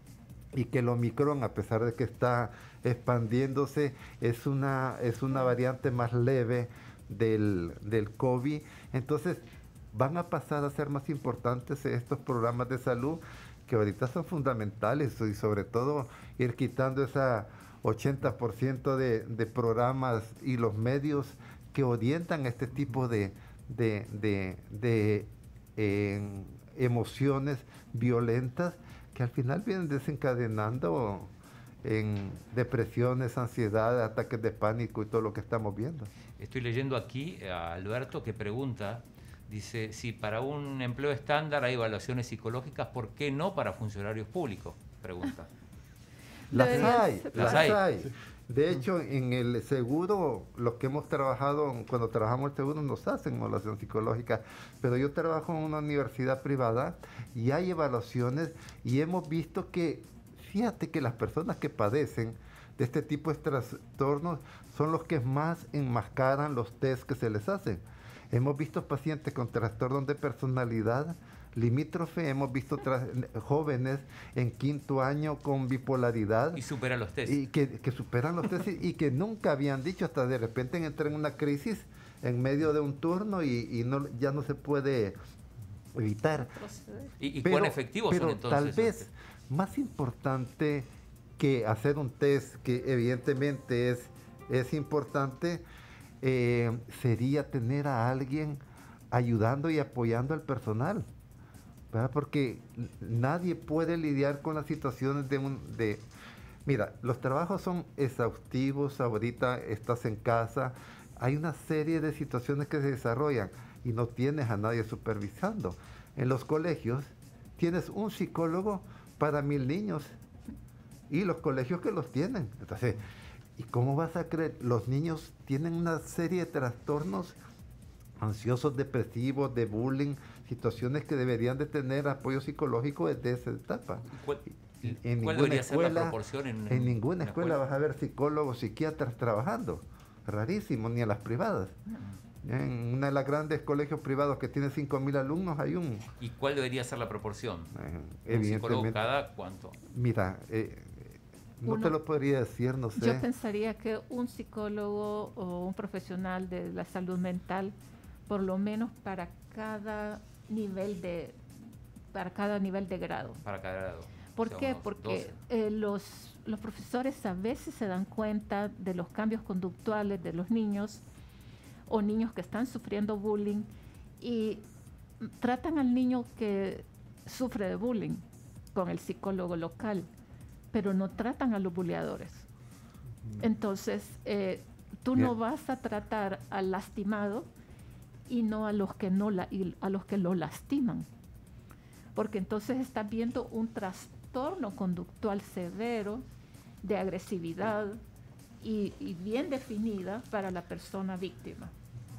S5: y que el Omicron, a pesar de que está expandiéndose, es una, es una variante más leve del, del COVID. Entonces, van a pasar a ser más importantes estos programas de salud que ahorita son fundamentales y sobre todo ir quitando esa ochenta por ciento de, de programas y los medios que orientan este tipo de, de, de, de eh, emociones violentas que al final vienen desencadenando en depresiones, ansiedad, ataques de pánico y todo lo que estamos viendo.
S6: Estoy leyendo aquí a Alberto que pregunta, dice, si para un empleo estándar hay evaluaciones psicológicas, ¿por qué no para funcionarios públicos? Pregunta.
S5: Las hay,
S6: las
S5: las
S6: hay.
S5: hay. De hecho, en el seguro, los que hemos trabajado, cuando trabajamos el seguro, nos hacen evaluación psicológica, pero yo trabajo en una universidad privada y hay evaluaciones y hemos visto que, fíjate que las personas que padecen de este tipo de trastornos son los que más enmascaran los test que se les hacen. Hemos visto pacientes con trastornos de personalidad limítrofe, hemos visto jóvenes en quinto año con bipolaridad.
S6: Y superan los test.
S5: Y que, que superan los test y, y que nunca habían dicho, hasta de repente entran en una crisis en medio de un turno y, y no, ya no se puede evitar.
S6: ¿Y, y
S5: pero,
S6: cuán efectivos
S5: pero
S6: son entonces?
S5: Tal vez más importante que hacer un test, que evidentemente es, es importante, eh, sería tener a alguien ayudando y apoyando al personal, ¿verdad? Porque nadie puede lidiar con las situaciones de un... De, mira, los trabajos son exhaustivos, ahorita estás en casa, hay una serie de situaciones que se desarrollan y no tienes a nadie supervisando. En los colegios tienes un psicólogo para mil niños y los colegios que los tienen. Entonces, ¿y cómo vas a creer? Los niños tienen una serie de trastornos ansiosos, depresivos, de bullying, situaciones que deberían de tener apoyo psicológico desde esa etapa.
S6: ¿Cuál,
S5: en
S6: ¿cuál
S5: ninguna
S6: debería
S5: escuela,
S6: ser la proporción en,
S5: en ninguna
S6: en
S5: escuela,
S6: escuela
S5: vas a ver psicólogos, psiquiatras trabajando. Rarísimo, ni a las privadas. No. En una de las grandes colegios privados que tiene cinco mil alumnos hay un...
S6: ¿Y cuál debería ser la proporción?
S5: Eh,
S6: ¿Un psicólogo
S5: evidentemente.
S6: cada cuánto?
S5: Mira, eh, no
S4: Uno,
S5: te lo podría decir, no sé.
S4: Yo pensaría que un psicólogo o un profesional de la salud mental, por lo menos para cada nivel de, para cada nivel de grado.
S6: Para cada grado.
S4: ¿Por
S6: O sea,
S4: qué?
S6: unos
S4: Porque
S6: doce.
S4: eh, los, los profesores a veces se dan cuenta de los cambios conductuales de los niños o niños que están sufriendo bullying y tratan al niño que sufre de bullying con el psicólogo local, pero no tratan a los bulleadores. Entonces, eh, tú
S5: Bien.
S4: no vas a tratar al lastimado y no a los que no la, y a los que lo lastiman, porque entonces estás viendo un trastorno conductual severo de agresividad y, y bien definida para la persona víctima.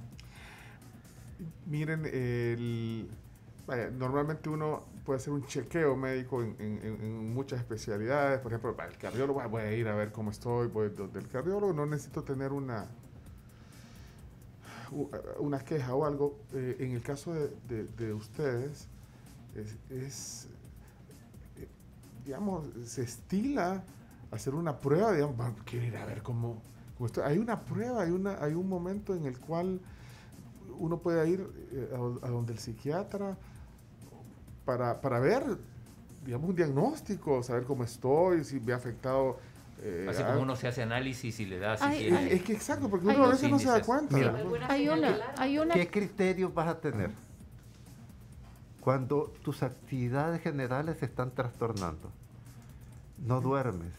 S3: Miren, el, vaya, normalmente uno puede hacer un chequeo médico en, en- en- en muchas especialidades. Por ejemplo, para el cardiólogo, ah, voy a ir a ver cómo estoy. Voy donde el cardiólogo no necesito tener una, u- una queja o algo. Eh, en el caso de, de- de ustedes, es, es, eh, digamos, se estila hacer una prueba, digamos, "Va, quiero ir a ver cómo, cómo estoy". Hay una prueba, hay, una, hay un momento en el cual uno puede ir eh, a, a donde el psiquiatra para, para ver, digamos, un diagnóstico, saber cómo estoy, si me ha afectado. eh,
S6: Así
S3: algo.
S6: como uno se hace análisis y le da si
S4: Ay,
S6: tiene...
S4: ay.
S3: Es que exacto, porque
S4: Hay
S3: uno a
S6: unos
S3: veces no se da
S6: índices.
S3: cuenta.
S5: Mira.
S3: ¿no?
S4: Hay una, hay una
S5: ¿Qué criterios vas a tener cuando tus actividades generales se están trastornando? No duermes,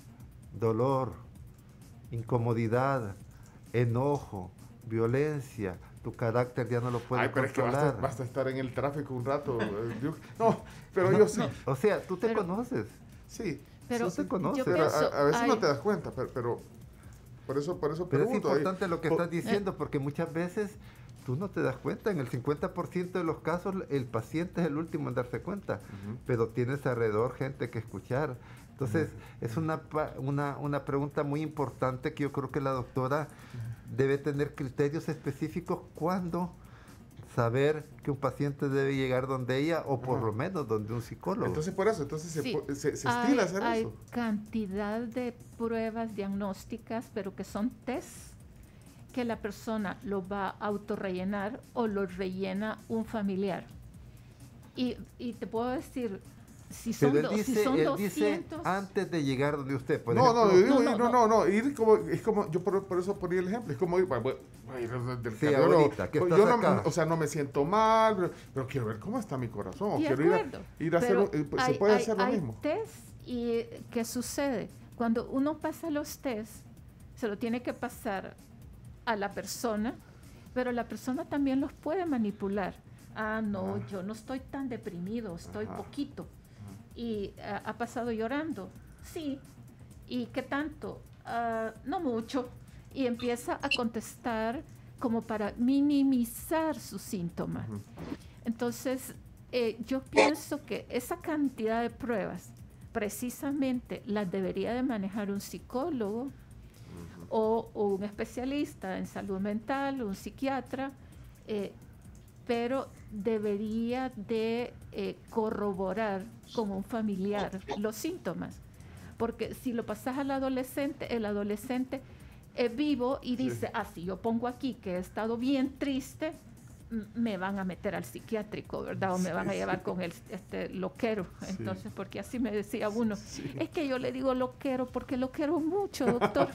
S5: dolor, incomodidad, enojo, violencia, tu carácter ya no lo puedes
S3: Ay, pero es que
S5: controlar.
S3: basta, basta estar en el tráfico un rato. eh, yo- no, pero
S5: No,
S3: yo sí.
S5: O sea, tú te
S4: Pero-
S5: conoces.
S3: Sí,
S4: Pero
S3: sí, sí.
S5: te conoces.
S4: yo
S3: Pero a,
S4: pienso,
S3: a veces no
S4: hay-
S3: te das cuenta, pero, pero por eso, por eso
S5: Pero es
S3: pregunto. ahí.
S5: importante lo que
S3: Po-
S5: estás diciendo, porque muchas veces tú no te das cuenta. En el cincuenta por ciento de los casos, el paciente es el último en darse cuenta,
S3: Ujú.
S5: pero tienes alrededor gente que escuchar. Entonces, es una, pa- una, una pregunta muy importante que yo creo que la doctora debe tener criterios específicos cuando saber que un paciente debe llegar donde ella o por
S3: Ajá.
S5: lo menos donde un psicólogo.
S3: Entonces, por eso, entonces se,
S4: Sí.
S3: pu- se, se
S4: hay,
S3: estila hacer
S4: hay
S3: eso.
S4: cantidad de pruebas diagnósticas, pero que son test que la persona lo va a autorrellenar o lo rellena un familiar. Y, y te puedo decir, si son,
S5: pero él
S4: do-
S5: dice,
S4: si son
S5: él dice
S4: doscientos,
S5: antes de llegar donde usted, por
S3: No, no,
S5: ejemplo,
S3: yo digo,
S4: No,
S3: ir-
S4: no,
S3: no, no, no, ir como, es como, yo por, por eso ponía el ejemplo, es como ir, voy, voy a ir del
S5: Sí,
S3: cardiólogo.
S5: ahorita, que
S3: yo
S5: estás
S3: no,
S5: acá.
S3: o sea, no me siento mal, pero, pero quiero ver cómo está mi corazón, o
S4: de
S3: quiero ir a,
S4: acuerdo,
S3: ir a hacer,
S4: pero
S3: un- eh, pues,
S4: hay-
S3: se puede
S4: hay-
S3: hacer lo
S4: hay
S3: mismo.
S4: test y ¿qué sucede? Cuando uno pasa los test, se lo tiene que pasar a la persona, pero la persona también los puede manipular. Ah, no,
S3: Ajá.
S4: yo no estoy tan deprimido, estoy
S3: Ajá.
S4: poquito. Y ah, ha pasado llorando. Sí. ¿Y qué tanto? "Ah, no mucho". Y empieza a contestar como para minimizar sus síntomas.
S3: Ujú.
S4: Entonces, eh, yo pienso que esa cantidad de pruebas precisamente las debería de manejar un psicólogo o, o un especialista en salud mental, un psiquiatra, eh, pero debería de eh, corroborar con un familiar los síntomas. Porque si lo pasas al adolescente, el adolescente es vivo y dice, ah, si yo pongo aquí que he estado bien triste, m- me van a meter al psiquiátrico, ¿verdad? O me van a llevar con el este, loquero.
S3: Sí.
S4: Entonces, porque así me decía uno, es que yo le digo loquero porque lo quiero mucho, doctor.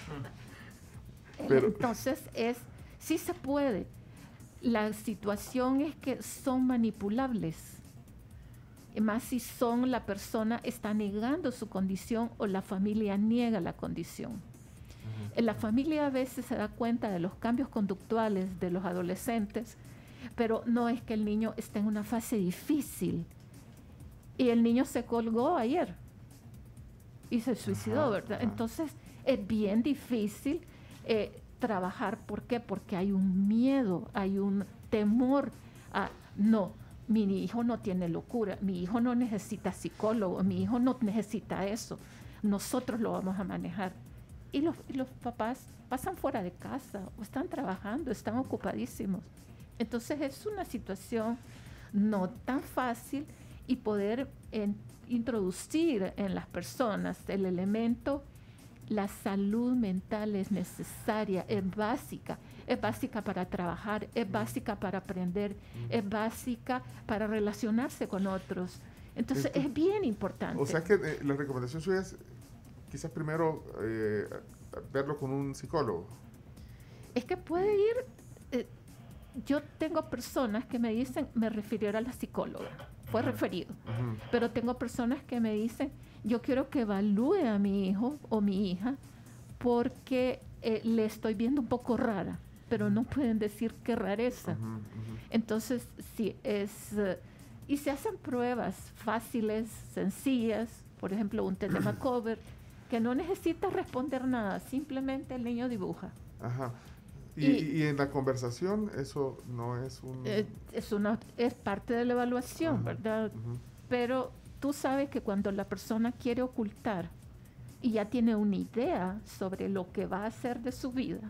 S3: Pero-
S4: Entonces, es, sí se puede. La situación es que son manipulables. Y más si son, la persona está negando su condición o la familia niega la condición. Eh, La familia a veces se da cuenta de los cambios conductuales de los adolescentes, pero no es que el niño esté en una fase difícil. Y el niño se colgó ayer y se suicidó,
S3: Ajá,
S4: ¿verdad?
S3: ajá.
S4: Entonces es bien difícil eh, trabajar. ¿Por qué? Porque hay un miedo, hay un temor a, no, mi hijo no tiene locura, mi hijo no necesita psicólogo, mi hijo no necesita eso, nosotros lo vamos a manejar. Y los, y los papás pasan fuera de casa o están trabajando, están ocupadísimos. Entonces es una situación no tan fácil y poder en- introducir en las personas el elemento, la salud mental es necesaria, es básica. es básica para trabajar, es básica para aprender, es básica para relacionarse con otros. Entonces
S3: Esto,
S4: es bien importante.
S3: O sea que eh, la recomendación suya es quizás primero eh, verlo con un psicólogo.
S4: Es que puede ir, eh, yo tengo personas que me dicen, me refirieron a la psicóloga, fue referido,
S3: Uh-huh.
S4: pero tengo personas que me dicen, yo quiero que evalúe a mi hijo o mi hija porque eh, le estoy viendo un poco rara, pero no pueden decir qué rareza.
S3: Uh-huh, uh-huh.
S4: Entonces, sí, es... Uh, y se hacen pruebas fáciles, sencillas, por ejemplo, un test de Macover, que no necesita responder nada, simplemente el niño dibuja.
S3: Ajá. Y,
S4: Y-
S3: y en la conversación eso no es un...
S4: Eh, es, una, es parte de la evaluación,
S3: Ajá,
S4: ¿verdad?
S3: ujú.
S4: Pero tú sabes que cuando la persona quiere ocultar y ya tiene una idea sobre lo que va a hacer de su vida,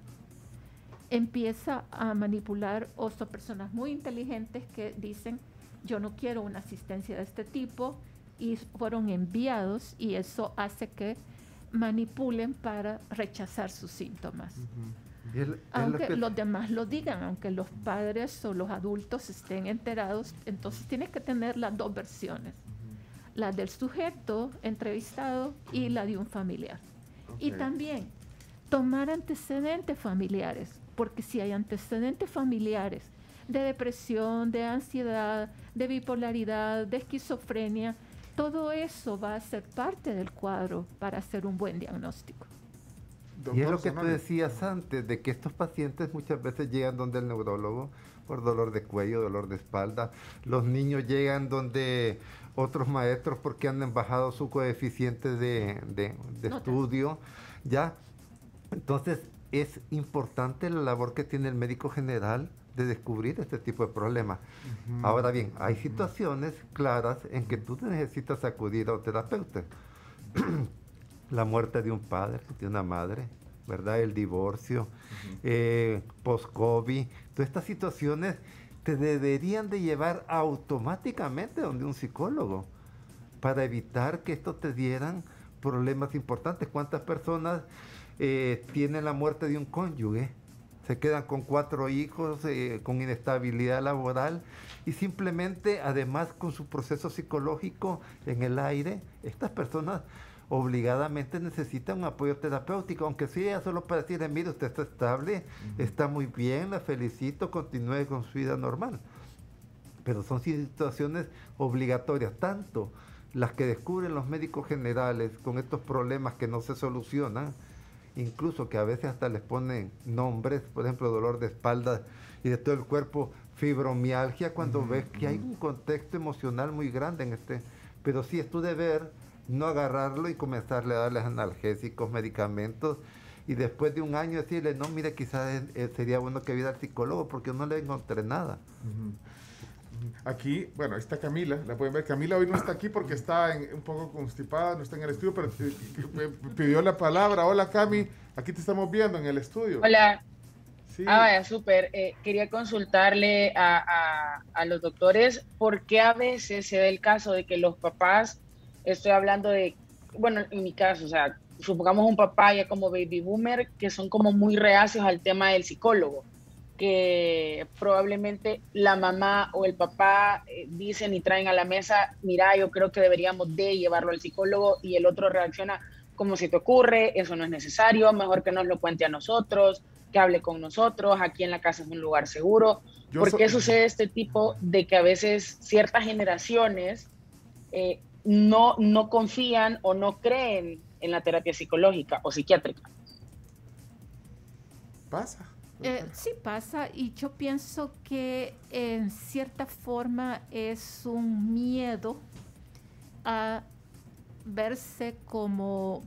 S4: empieza a manipular, o son personas muy inteligentes que dicen, yo no quiero una asistencia de este tipo, y fueron enviados, y eso hace que manipulen para rechazar sus síntomas.
S3: Ujú.
S5: Y es- es lo
S4: Aunque
S5: que-
S4: los demás lo digan, aunque los padres o los adultos estén enterados, entonces tienes que tener las dos versiones, la del sujeto entrevistado y la de un familiar. Y
S3: Ok.
S4: también tomar antecedentes familiares, porque si hay antecedentes familiares de depresión, de ansiedad, de bipolaridad, de esquizofrenia, todo eso va a ser parte del cuadro para hacer un buen diagnóstico.
S5: Y es
S3: Doctor
S5: lo que tú
S3: Zanoni.
S5: decías antes, de que estos pacientes muchas veces llegan donde el neurólogo por dolor de cuello, dolor de espalda. Los niños llegan donde otros maestros porque han bajado su coeficiente de, de- de
S4: Nota.
S5: estudio, ¿ya? Entonces, es importante la labor que tiene el médico general de descubrir este tipo de problemas.
S3: Ujú.
S5: Ahora bien, hay situaciones claras en que tú necesitas acudir a un terapeuta. La muerte de un padre, de una madre, ¿verdad? El divorcio, eh, post-COVID. Todas estas situaciones te deberían de llevar automáticamente donde un psicólogo para evitar que esto te dieran problemas importantes. ¿Cuántas personas eh, tienen la muerte de un cónyuge? Se quedan con cuatro hijos, eh, con inestabilidad laboral y simplemente, además, con su proceso psicológico en el aire, estas personas obligadamente necesitan un apoyo terapéutico, aunque sea solo para decirle, mire, usted está estable, uh-huh. está muy bien, la felicito, continúe con su vida normal. Pero son situaciones obligatorias, tanto las que descubren los médicos generales con estos problemas que no se solucionan, incluso que a veces hasta les ponen nombres, por ejemplo, dolor de espalda y de todo el cuerpo, fibromialgia, cuando uh-huh. ves que hay un contexto emocional muy grande en este. Pero sí es tu deber no agarrarlo y comenzarle a darles analgésicos, medicamentos, y después de un año decirle, no, mire, quizás eh, sería bueno que viera al psicólogo porque no le encontré nada.
S3: Uh-huh. Aquí, bueno, ahí está Camila, la pueden ver. Camila hoy no está aquí porque está en, un poco constipada, no está en el estudio, pero eh, eh, pidió la palabra. Hola, Cami, aquí te estamos viendo en el estudio.
S8: Hola.
S3: Sí.
S8: Ah, vaya, súper. Eh, quería consultarle a, a, a los doctores por qué a veces se da el caso de que los papás, estoy hablando de, bueno, en mi caso, o sea, supongamos un papá ya como baby boomer, que son como muy reacios al tema del psicólogo, que probablemente la mamá o el papá eh, dicen y traen a la mesa, mira, yo creo que deberíamos de llevarlo al psicólogo, y el otro reacciona, ¿cómo se te ocurre? Eso no es necesario, mejor que nos lo cuente a nosotros, que hable con nosotros, aquí en la casa es un lugar seguro. Yo ¿Por so qué sucede este tipo de que a veces ciertas generaciones eh, no, no confían o no creen en la terapia psicológica o psiquiátrica?
S3: Pasa.
S4: Eh, sí pasa, y yo pienso que en cierta forma es un miedo a verse como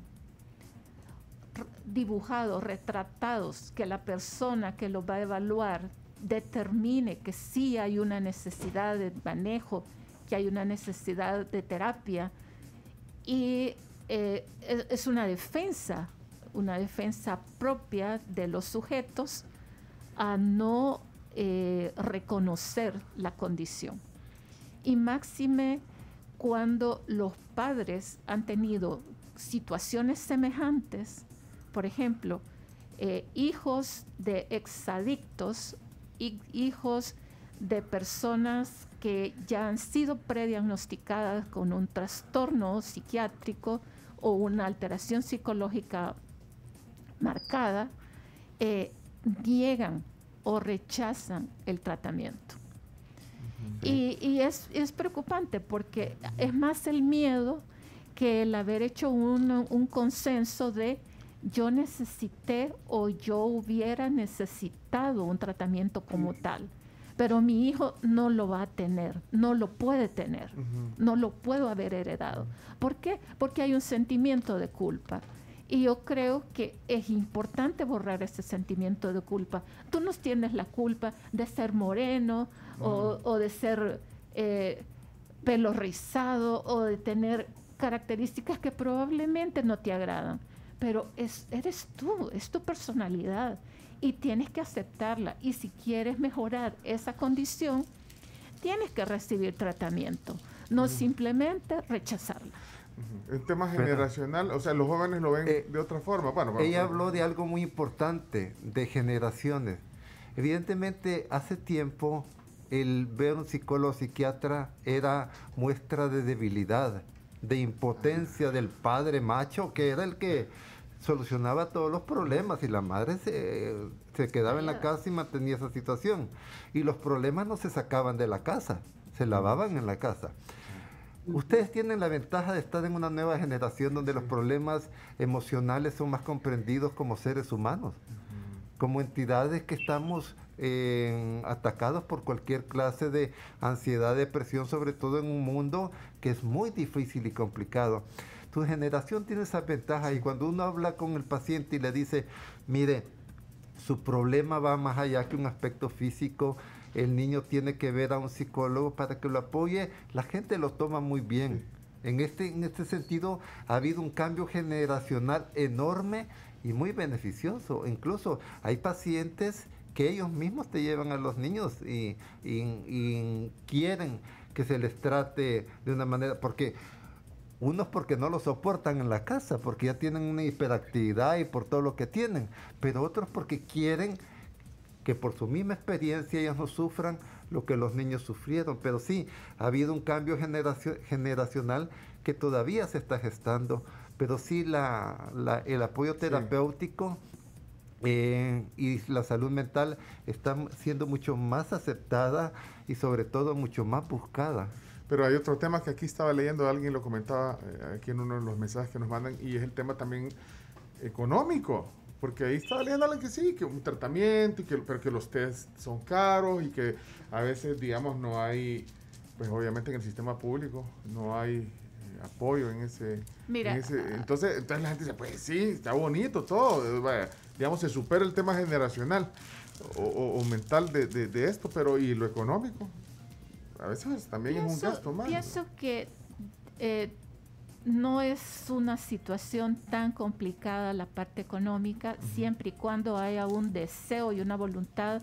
S4: dibujados, retratados, que la persona que lo va a evaluar determine que sí hay una necesidad de manejo, que hay una necesidad de terapia, y eh, es, es una defensa, una defensa propia de los sujetos a no eh, reconocer la condición. Y máxime cuando los padres han tenido situaciones semejantes. Por ejemplo, eh, hijos de exadictos y hijos de personas que ya han sido prediagnosticadas con un trastorno psiquiátrico o una alteración psicológica marcada, eh, niegan o rechazan el tratamiento. Uh-huh. Y, y es, es preocupante porque es más el miedo que el haber hecho un, un consenso de yo necesité o yo hubiera necesitado un tratamiento como tal, pero mi hijo no lo va a tener, no lo puede tener, uh-huh. no lo puedo haber heredado. ¿Por qué? Porque hay un sentimiento de culpa. Y yo creo que es importante borrar ese sentimiento de culpa. Tú no tienes la culpa de ser moreno uh-huh. o, o de ser eh, pelo rizado o de tener características que probablemente no te agradan. Pero es, eres tú, es tu personalidad y tienes que aceptarla. Y si quieres mejorar esa condición, tienes que recibir tratamiento, no uh-huh. simplemente rechazarla.
S3: Uh-huh. El tema generacional, o sea, los jóvenes lo ven eh, de otra forma. Bueno,
S5: ella bueno. habló de algo muy importante, de generaciones. Evidentemente, hace tiempo, el ver un psicólogo psiquiatra era muestra de debilidad, de impotencia del padre macho, que era el que solucionaba todos los problemas y la madre se, se quedaba en la casa y mantenía esa situación. Y los problemas no se sacaban de la casa, se lavaban en la casa. Ustedes tienen la ventaja de estar en una nueva generación donde los problemas emocionales son más comprendidos como seres humanos, como entidades que estamos eh, atacados por cualquier clase de ansiedad, depresión, sobre todo en un mundo que es muy difícil y complicado. Tu generación tiene esa ventaja y cuando uno habla con el paciente y le dice, mire, su problema va más allá que un aspecto físico, el niño tiene que ver a un psicólogo para que lo apoye, la gente lo toma muy bien. En este, en este sentido ha habido un cambio generacional enorme y muy beneficioso. Incluso hay pacientes que ellos mismos te llevan a los niños y, y, y quieren que se les trate de una manera, porque unos porque no lo soportan en la casa, porque ya tienen una hiperactividad y por todo lo que tienen, pero otros porque quieren que por su misma experiencia ellos no sufran lo que los niños sufrieron. Pero sí, ha habido un cambio generacio- generacional que todavía se está gestando, pero sí la, la, el apoyo terapéutico sí. eh, y la salud mental están siendo mucho más aceptada y sobre todo mucho más buscada.
S3: Pero hay otro tema que aquí estaba leyendo, alguien lo comentaba eh, aquí en uno de los mensajes que nos mandan, y es el tema también económico, porque ahí estaba leyendo alguien que sí, que un tratamiento, y que, pero que los test son caros y que a veces, digamos, no hay, pues obviamente en el sistema público no hay eh, apoyo en ese,
S4: Mira,
S3: en ese entonces, entonces la gente dice, pues sí, está bonito todo, eh, vaya, digamos, se supera el tema generacional o, o, o mental de, de, de esto, pero ¿y lo económico? A veces también pienso, es un gasto más.
S4: Pienso que eh, no es una situación tan complicada la parte económica, uh-huh. siempre y cuando haya un deseo y una voluntad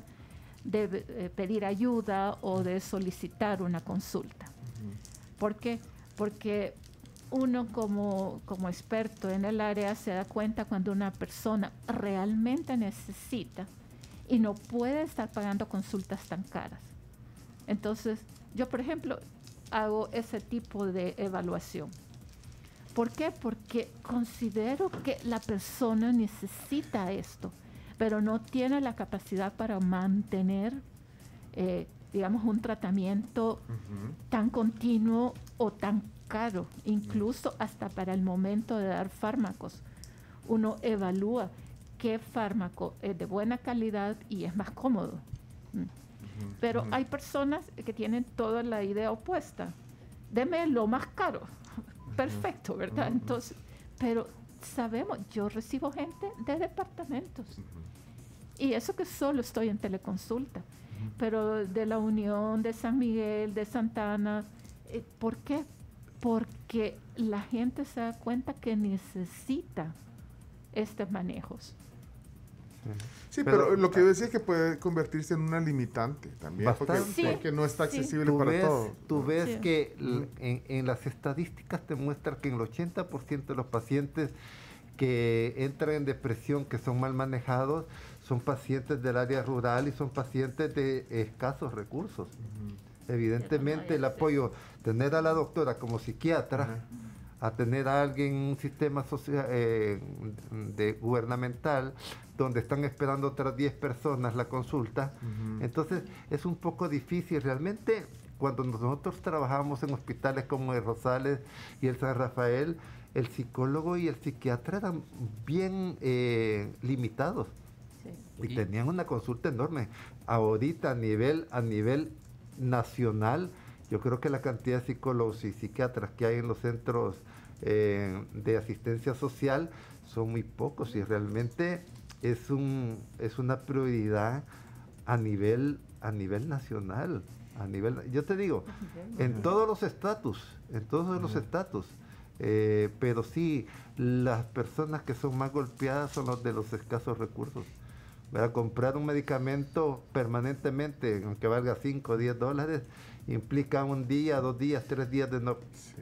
S4: de eh, pedir ayuda o de solicitar una consulta. Uh-huh. ¿Por qué? Porque uno como, como experto en el área se da cuenta cuando una persona realmente necesita y no puede estar pagando consultas tan caras. Entonces, yo, por ejemplo, hago ese tipo de evaluación. ¿Por qué? Porque considero que la persona necesita esto, pero no tiene la capacidad para mantener, eh, digamos, un tratamiento uh-huh. tan continuo o tan caro, incluso hasta para el momento de dar fármacos. Uno evalúa qué fármaco es de buena calidad y es más cómodo. Mm. Pero hay personas que tienen toda la idea opuesta. Deme lo más caro. Perfecto, ¿verdad? Entonces, pero sabemos, yo recibo gente de departamentos. Y eso que solo estoy en teleconsulta. Pero de la Unión, de San Miguel, de Santa Ana. Eh, ¿Por qué? Porque la gente se da cuenta que necesita estos manejos.
S3: Sí, pero, pero lo que yo decía es que puede convertirse en una limitante también, porque,
S4: sí,
S3: porque no está accesible
S5: sí.
S3: para
S5: ves,
S3: todos.
S5: Tú ves
S4: sí.
S5: que en, en las estadísticas te muestra que en el ochenta por ciento de los pacientes que entran en depresión, que son mal manejados, son pacientes del área rural y son pacientes de escasos recursos. Uh-huh. Evidentemente el apoyo, tener a la doctora como psiquiatra, uh-huh. a tener a alguien en un sistema social, eh, de, gubernamental, donde están esperando otras diez personas la consulta, uh-huh. entonces es un poco difícil. Realmente cuando nosotros trabajamos en hospitales como el Rosales y el San Rafael, el psicólogo y el psiquiatra eran bien eh, limitados. Sí. Y tenían una consulta enorme. Ahorita a nivel, a nivel nacional, yo creo que la cantidad de psicólogos y psiquiatras que hay en los centros eh, de asistencia social son muy pocos, y realmente es un es una prioridad a nivel a nivel nacional, a nivel, yo te digo, en todos los estatus, en todos los estatus. Eh, pero sí, las personas que son más golpeadas son los de los escasos recursos. ¿Verdad? Comprar un medicamento permanentemente, aunque valga cinco o diez dólares, implica un día, dos días, tres días de no...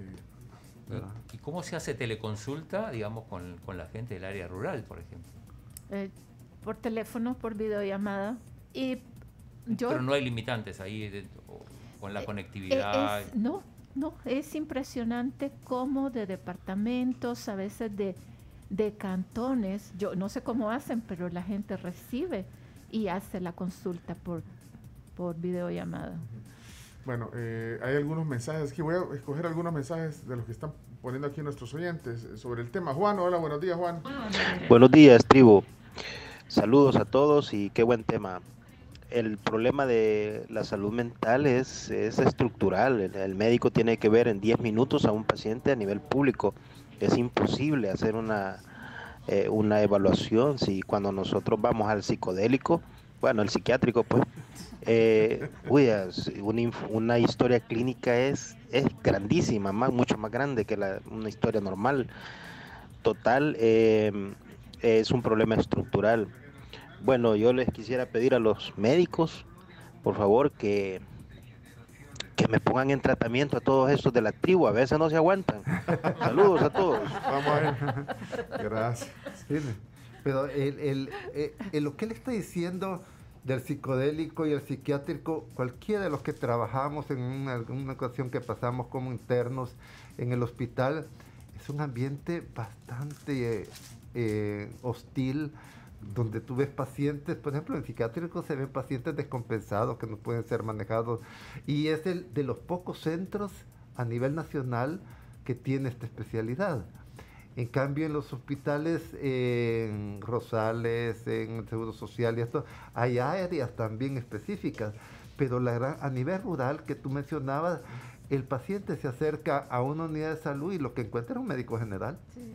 S6: Sí. ¿Y, ¿Y cómo se hace teleconsulta, digamos, con, con la gente del área rural, por ejemplo?
S4: Eh, por teléfono, por videollamada. Y yo,
S6: Pero no hay limitantes ahí de, o, con la eh, conectividad.
S4: Es, no, no, es impresionante cómo de departamentos, a veces de... de cantones, yo no sé cómo hacen, pero la gente recibe y hace la consulta por, por videollamada.
S3: Bueno, eh, hay algunos mensajes, que voy a escoger algunos mensajes de los que están poniendo aquí nuestros oyentes sobre el tema. Juan, hola, buenos días, Juan.
S9: Buenos días, tribu. Saludos a todos y qué buen tema. El problema de la salud mental es, es estructural. El, el médico tiene que ver en diez minutos a un paciente a nivel público. Es imposible hacer una, eh, una evaluación si cuando nosotros vamos al psicodélico, bueno, el psiquiátrico, pues, eh, uy, una, una historia clínica es, es grandísima, más, mucho más grande que la, una historia normal. Total, eh, es un problema estructural. Bueno, yo les quisiera pedir a los médicos, por favor, que... que me pongan en tratamiento a todos estos de la tribu, a veces no se aguantan. Saludos a todos.
S3: Vamos a ver. Gracias.
S5: Sí, pero el, el, el, el, lo que él está diciendo del psicodélico y el psiquiátrico, cualquiera de los que trabajamos en una, una ocasión que pasamos como internos en el hospital, es un ambiente bastante eh, hostil, donde tú ves pacientes, por ejemplo, en psiquiátrico se ven pacientes descompensados que no pueden ser manejados, y es el de los pocos centros a nivel nacional que tiene esta especialidad. En cambio, en los hospitales, eh, en Rosales, en el Seguro Social y esto, hay áreas también específicas, pero la gran, a nivel rural que tú mencionabas, el paciente se acerca a una unidad de salud y lo que encuentra es un médico general. Sí.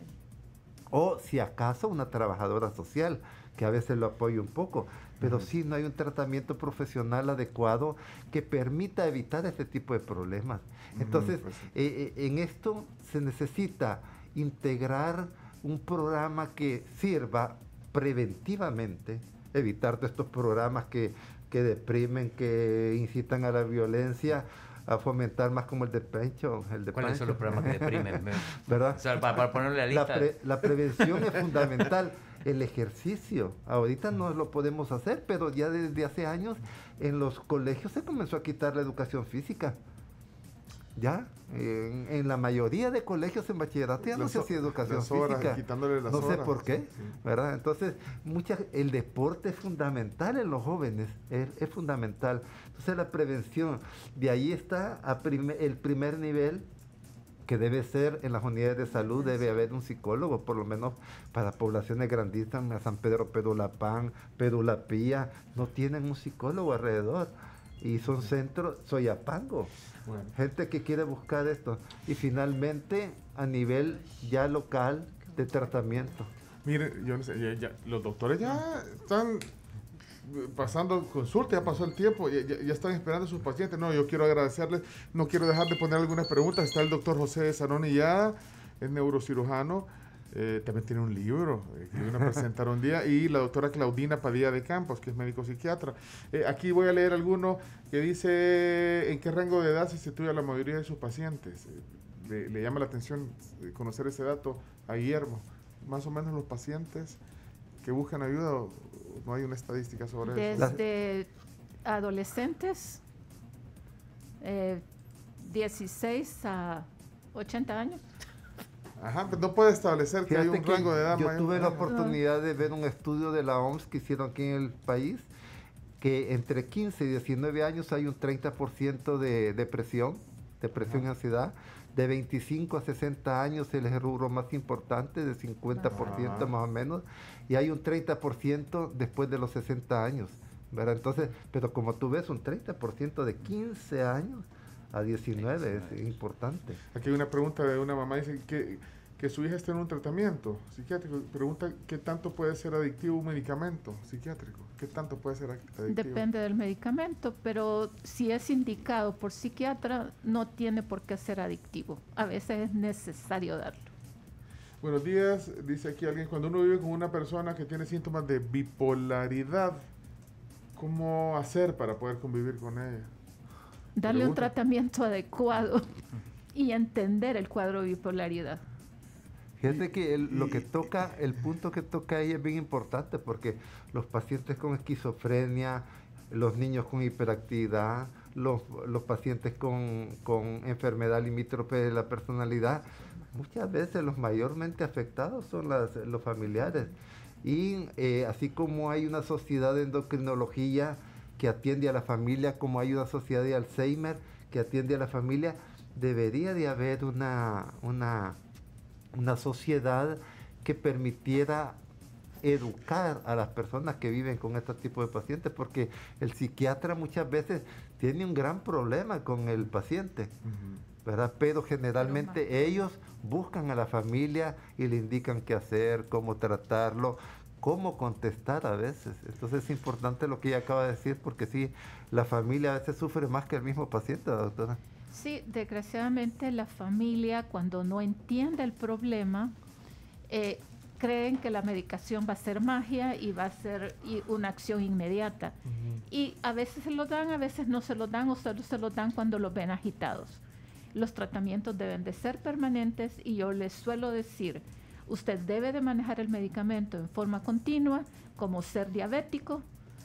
S5: O si acaso una trabajadora social, que a veces lo apoya un poco, pero uh-huh. sí no hay un tratamiento profesional adecuado que permita evitar este tipo de problemas. Uh-huh, Entonces, pues sí. eh, eh, en esto se necesita integrar un programa que sirva preventivamente, evitar todos estos programas que, que deprimen, que incitan a la violencia, a fomentar más como el de Pencho. El de
S6: ¿Cuáles
S5: Pancho?
S6: son los programas que deprimen?
S5: ¿Verdad?
S6: O sea, para, para ponerle la lista.
S5: La, pre, la prevención es fundamental. El ejercicio, ahorita no lo podemos hacer, pero ya desde hace años en los colegios se comenzó a quitar la educación física. Ya, en, en la mayoría de colegios en bachillerato ya no se hacía educación
S3: las horas,
S5: física.
S3: Quitándole las
S5: no
S3: horas.
S5: sé por qué, sí. ¿verdad? Entonces, mucha, el deporte es fundamental en los jóvenes, es, es fundamental. Entonces, la prevención, de ahí está a prime, el primer nivel, que debe ser en las unidades de salud, debe haber un psicólogo, por lo menos para poblaciones grandísimas, San Pedro Pedulapán, Pedulapía, no tienen un psicólogo alrededor. Y son centros, Soyapango, bueno. gente que quiere buscar esto. Y finalmente, a nivel ya local de tratamiento.
S3: Mire, yo no sé, ya, ya, los doctores ya están pasando consulta, ya pasó el tiempo, ya, ya, ya están esperando a sus pacientes. No, yo quiero agradecerles, no quiero dejar de poner algunas preguntas. Está el doctor José Zanoni ya, es neurocirujano, eh, también tiene un libro eh, que vino a presentar un día, y la doctora Claudina Padilla de Campos, que es médico psiquiatra. Eh, aquí voy a leer alguno que dice: ¿en qué rango de edad se sitúa la mayoría de sus pacientes? Eh, le, le llama la atención conocer ese dato a Guillermo. más o menos los pacientes que buscan ayuda? ¿O no hay una estadística sobre eso?
S4: Desde adolescentes, eh, dieciséis a ochenta años.
S3: Ajá, pero no puede establecer que hay un
S5: Fíjate
S3: rango de edad
S5: yo
S3: mayor.
S5: tuve la oportunidad de ver un estudio de la O M S que hicieron aquí en el país, que entre quince y diecinueve años hay un treinta por ciento de depresión, depresión y ansiedad. De veinticinco a sesenta años es el rubro más importante, de cincuenta por ciento
S3: Ajá.
S5: más o menos, y hay un treinta por ciento después de los sesenta años, ¿verdad? Entonces, pero como tú ves, un treinta por ciento de quince años a diecinueve es importante.
S3: Aquí hay una pregunta de una mamá, dice que, que su hija está en un tratamiento psiquiátrico. Pregunta qué tanto puede ser adictivo un medicamento psiquiátrico. ¿Qué tanto puede ser adictivo?
S4: Depende del medicamento, pero si es indicado por psiquiatra, no tiene por qué ser adictivo. A veces es necesario darlo.
S3: Buenos días, dice aquí alguien, cuando uno vive con una persona que tiene síntomas de bipolaridad, ¿cómo hacer para poder convivir con ella?
S4: Darle un
S3: Pregunta.
S4: tratamiento adecuado y entender el cuadro de bipolaridad.
S5: Fíjate que el- lo que toca, el punto que toca ahí es bien importante, porque los pacientes con esquizofrenia, los niños con hiperactividad, los, los pacientes con, con enfermedad limítrofe de la personalidad, muchas veces los mayormente afectados son las- los familiares. Y eh, así como hay una sociedad de endocrinología que atiende a la familia, como hay una sociedad de Alzheimer que atiende a la familia, debería de haber una, una, una sociedad que permitiera educar a las personas que viven con este tipo de pacientes, porque el psiquiatra muchas veces tiene un gran problema con el paciente, ¿verdad? Pero generalmente
S4: Pero más-
S5: ellos buscan a la familia y le indican qué hacer, cómo tratarlo, cómo contestar a veces. Entonces es importante lo que ella acaba de decir, porque sí, la familia a veces sufre más que el mismo paciente, doctora.
S4: Sí, desgraciadamente la familia, cuando no entiende el problema, eh, creen que la medicación va a ser magia y va a ser y una acción inmediata. Y a veces se lo dan, a veces no se lo dan o solo se lo dan cuando los ven agitados. Los tratamientos deben de ser permanentes y yo les suelo decir, usted debe de manejar el medicamento en forma continua, como ser diabético,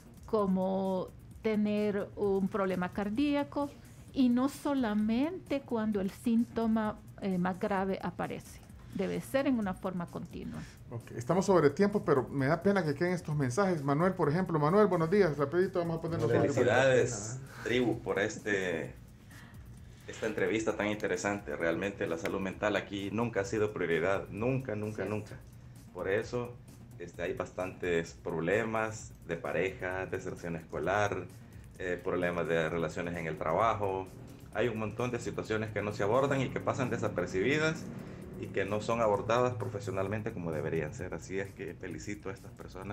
S4: como tener un problema cardíaco y no solamente cuando el síntoma eh, más grave aparece. Debe ser en una forma continua.
S3: Ok, estamos sobre tiempo, pero me da pena que queden estos mensajes. Manuel, por ejemplo. Manuel, buenos días. Rapidito, vamos a poner los audios.
S10: Felicidades, tribu, por este esta entrevista tan interesante. Realmente la salud mental aquí nunca ha sido prioridad. Nunca, nunca,
S4: Sí.
S10: nunca. Por eso este, hay bastantes problemas de pareja, deserción escolar, eh, problemas de relaciones en el trabajo. Hay un montón de situaciones que no se abordan y que pasan desapercibidas y que no son abordadas profesionalmente como deberían ser. Así es que felicito a estas personas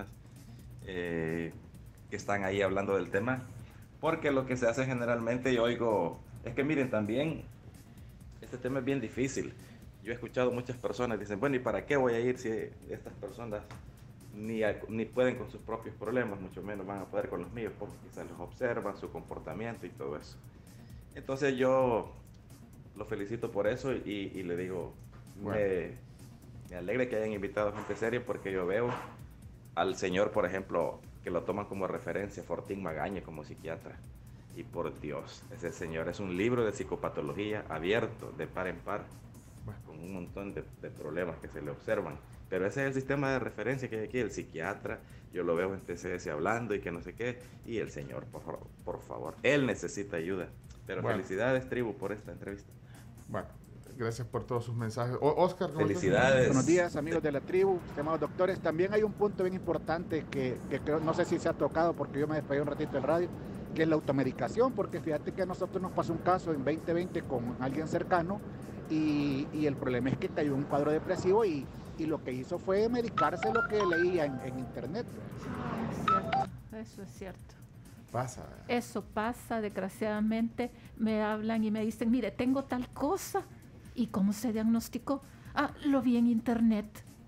S10: eh, que están ahí hablando del tema, porque lo que se hace generalmente, yo oigo, es que miren, también este tema es bien difícil. Yo he escuchado muchas personas dicen, bueno, ¿y para qué voy a ir si estas personas ni, a- ni pueden con sus propios problemas, mucho menos van a poder con los míos, porque quizás los observan, su comportamiento y todo eso? Entonces yo lo felicito por eso y, y le digo,
S3: Bueno.
S10: me, me alegra que hayan invitado gente seria, porque yo veo al señor, por ejemplo, que lo toman como referencia, Fortín Magaña, como psiquiatra. Y por Dios, ese señor es un libro de psicopatología abierto, de par en par, con un montón de, de problemas que se le observan. Pero ese es el sistema de referencia que hay aquí, el psiquiatra. Yo lo veo en T C S hablando y que no sé qué. Y el señor, por, favor- por favor, él necesita ayuda. Pero
S3: Bueno.
S10: felicidades, tribu, por esta entrevista.
S3: Bueno, gracias por todos sus mensajes. O- Oscar, ¿cómo estás?
S10: Felicidades.
S11: Buenos días, amigos de la tribu, estimados doctores. También hay un punto bien importante que, que creo, no sé si se ha tocado porque yo me despedí un ratito del radio, que es la automedicación, porque fíjate que a nosotros nos pasó un caso en veinte veinte con alguien cercano y, y el problema es que cayó en un cuadro depresivo y, y lo que hizo fue medicarse lo que leía en, en internet.
S4: Es cierto, eso es cierto.
S3: Pasa.
S4: Eso pasa, desgraciadamente. Me hablan y me dicen, mire, tengo tal cosa. ¿Y cómo se diagnosticó? Ah, lo vi en internet.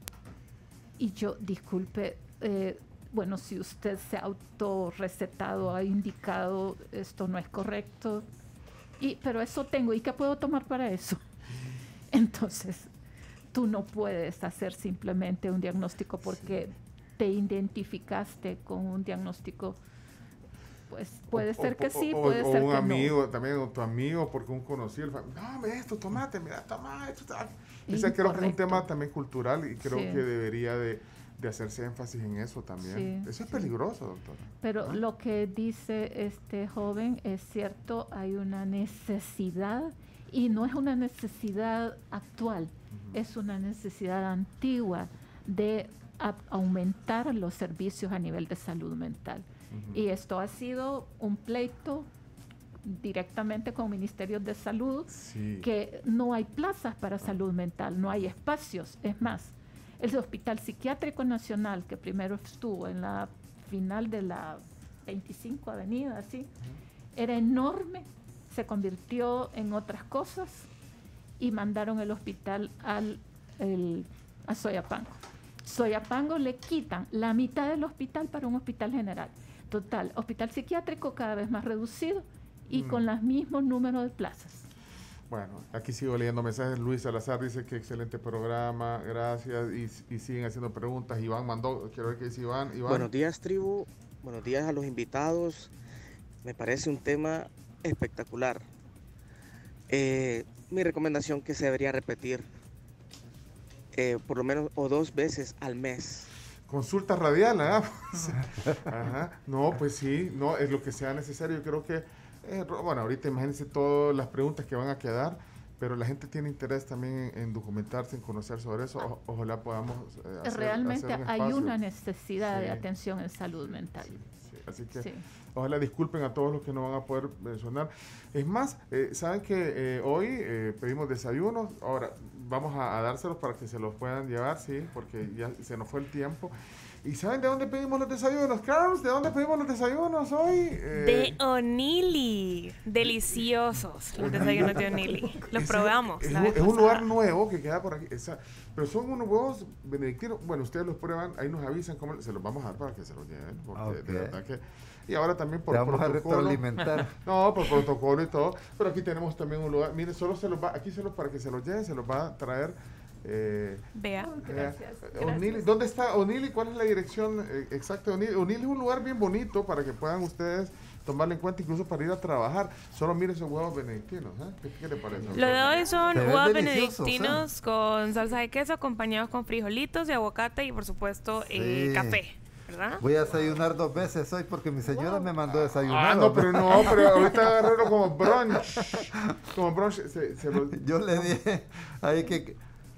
S4: Y yo, disculpe, eh, bueno, si usted se ha autorrecetado, ha indicado esto no es correcto. Y, pero eso tengo, ¿y qué puedo tomar para eso? Entonces, tú no puedes hacer simplemente un diagnóstico porque sí. te identificaste con un diagnóstico. Pues puede o, ser que o, sí,
S3: o,
S4: puede
S3: o
S4: ser
S3: un
S4: que
S3: amigo,
S4: no.
S3: también o tu amigo, porque un conocido, dame esto, tomate, mira, toma esto. O sea, creo que es un tema también cultural y creo sí. que debería de, de hacerse énfasis en eso también. Sí, eso es sí. peligroso, doctora.
S4: Pero
S3: ¿no?
S4: Lo que dice este joven es cierto, hay una necesidad y no es una necesidad actual, uh-huh. es una necesidad antigua de a, aumentar los servicios a nivel de salud mental. Uh-huh. Y esto ha sido un pleito directamente con ministerios de salud, sí. que no hay plazas para salud mental, no hay espacios. Es más, el Hospital Psiquiátrico Nacional, que primero estuvo en la final de la veinticinco Avenida, así, uh-huh. era enorme, se convirtió en otras cosas y mandaron el hospital al, el, a Soyapango. Soyapango le quitan la mitad del hospital para un hospital general. Total, hospital psiquiátrico cada vez más reducido y mm. con los mismos números de plazas.
S3: Bueno, aquí sigo leyendo mensajes. Luis Salazar dice que excelente programa, gracias, y, y siguen haciendo preguntas. Iván mandó, quiero ver qué dice Iván. Iván.
S12: Buenos días, tribu, buenos días a los invitados. Me parece un tema espectacular. Eh, mi recomendación que se debería repetir eh, por lo menos o dos veces al mes.
S3: Consulta radial, ¿eh? Ajá. No, pues sí, no, es lo que sea necesario. Yo creo que, eh, bueno, ahorita imagínense todas las preguntas que van a quedar, pero la gente tiene interés también en, en documentarse, en conocer sobre eso. O, ojalá podamos eh, hacer,
S4: Realmente
S3: hacer un
S4: hay una necesidad sí. de atención en salud mental.
S3: Sí, sí. Así que
S4: sí.
S3: ojalá disculpen a todos los que no van a poder mencionar. Es más, eh, saben que eh, hoy eh, pedimos desayunos, ahora vamos a, a dárselos para que se los puedan llevar, sí, porque ya se nos fue el tiempo. ¿Y saben de dónde pedimos los desayunos, Carlos? ¿De dónde pedimos los desayunos hoy?
S13: Eh, de O'Neill. Deliciosos los desayunos de O'Neill. Los
S3: es,
S13: probamos.
S3: Es, es, es un lugar nuevo que queda por aquí. Esa, pero son unos huevos benedictinos. Bueno, ustedes los prueban, ahí nos avisan cómo se los vamos a dar para que se los lleven. Porque okay. de verdad que... Y ahora también por
S5: Te vamos
S3: protocolo.
S5: a retroalimentar.
S3: No, por protocolo y todo. Pero aquí tenemos también un lugar. Mire, solo se los va, aquí solo para que se los lleven, se los va a traer. Eh,
S13: Vea.
S4: Oh, gracias.
S3: Eh, O'Neill, ¿dónde está O'Neill y cuál es la dirección eh, exacta de O'Neill? O'Neill es un lugar bien bonito para que puedan ustedes tomarlo en cuenta, incluso para ir a trabajar. Solo mire esos huevos benedictinos. ¿eh? ¿Qué, ¿Qué le parece?
S13: Lo de hoy son huevos benedictinos ¿eh? con salsa de queso, acompañados con frijolitos y aguacate y, por supuesto, sí. eh, café. ¿verdad?
S5: Voy a desayunar dos veces hoy porque mi señora wow. me mandó a desayunar.
S3: Ah, no, pero no, pero ahorita agarrarlo como brunch. Como brunch. Se, se lo...
S5: Yo le dije ahí que...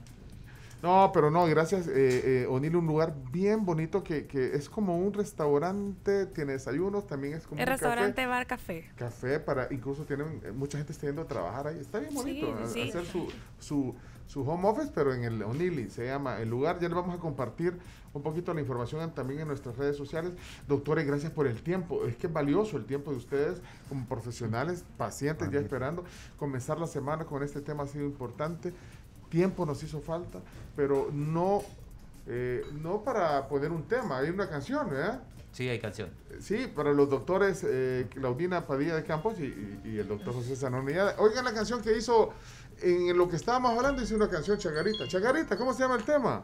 S3: No, pero no, gracias. Eh, eh, O'Neill, un lugar bien bonito que, que es como un restaurante, tiene desayunos, también es como
S13: el
S3: un
S13: restaurante
S3: café,
S13: bar café.
S3: Café para, incluso tienen, mucha gente está yendo a trabajar ahí. Está bien bonito
S13: sí, sí.
S3: hacer su, su, su home office, pero en el O'Neill se llama el lugar. Ya les vamos a compartir un poquito la información también en nuestras redes sociales. Doctores, gracias por el tiempo. Es que es valioso el tiempo de ustedes como profesionales, pacientes, Amén. ya esperando. Comenzar la semana con este tema ha sido importante. Tiempo nos hizo falta, pero no eh, no para poner un tema, hay una canción, ¿verdad?
S6: Sí, hay canción.
S3: Sí, para los doctores eh, Claudina Padilla de Campos y, y, y el doctor José Zanonilla. Oigan la canción que hizo, en lo que estábamos hablando, hizo una canción Chagarita. Chagarita, ¿cómo se llama el tema?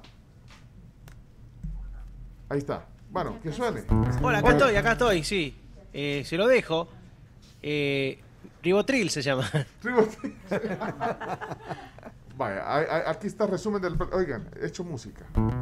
S3: Ahí está. Bueno, que suene.
S14: Hola, acá Hola. estoy, acá estoy, sí. Eh, se lo dejo. Eh, Ribotril se llama.
S3: Ribotril. Vaya, hay, hay, aquí está el resumen del... Oigan, he hecho música.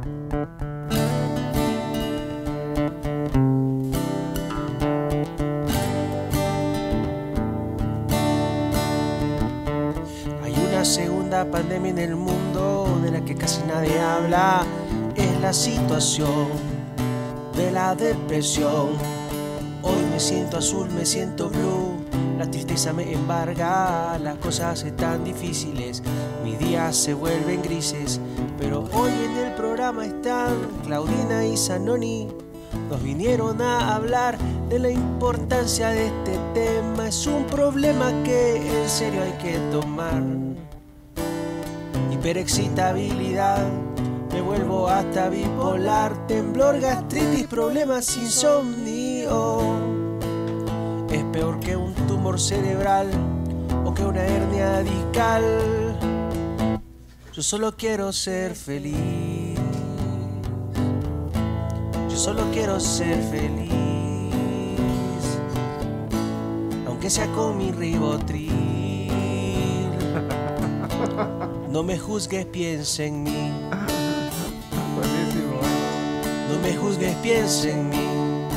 S14: Hay una segunda pandemia en el mundo de la que casi nadie habla. Es la situación de la depresión. Hoy me siento azul, me siento blue. La tristeza me embarga, las cosas están difíciles, mis días se vuelven grises, pero hoy en el programa están Claudina y Zanoni, nos vinieron a hablar de la importancia de este tema, es un problema que en serio hay que tomar. Hiperexcitabilidad, me vuelvo hasta bipolar, temblor, gastritis, problemas, insomnio. Es peor que un tumor cerebral o que una hernia discal. Yo solo quiero ser feliz. Yo solo quiero ser feliz. Aunque sea con mi ribotril. No me juzgues, piensa en mí.
S5: Buenísimo.
S14: No me juzgues, piensa en mí.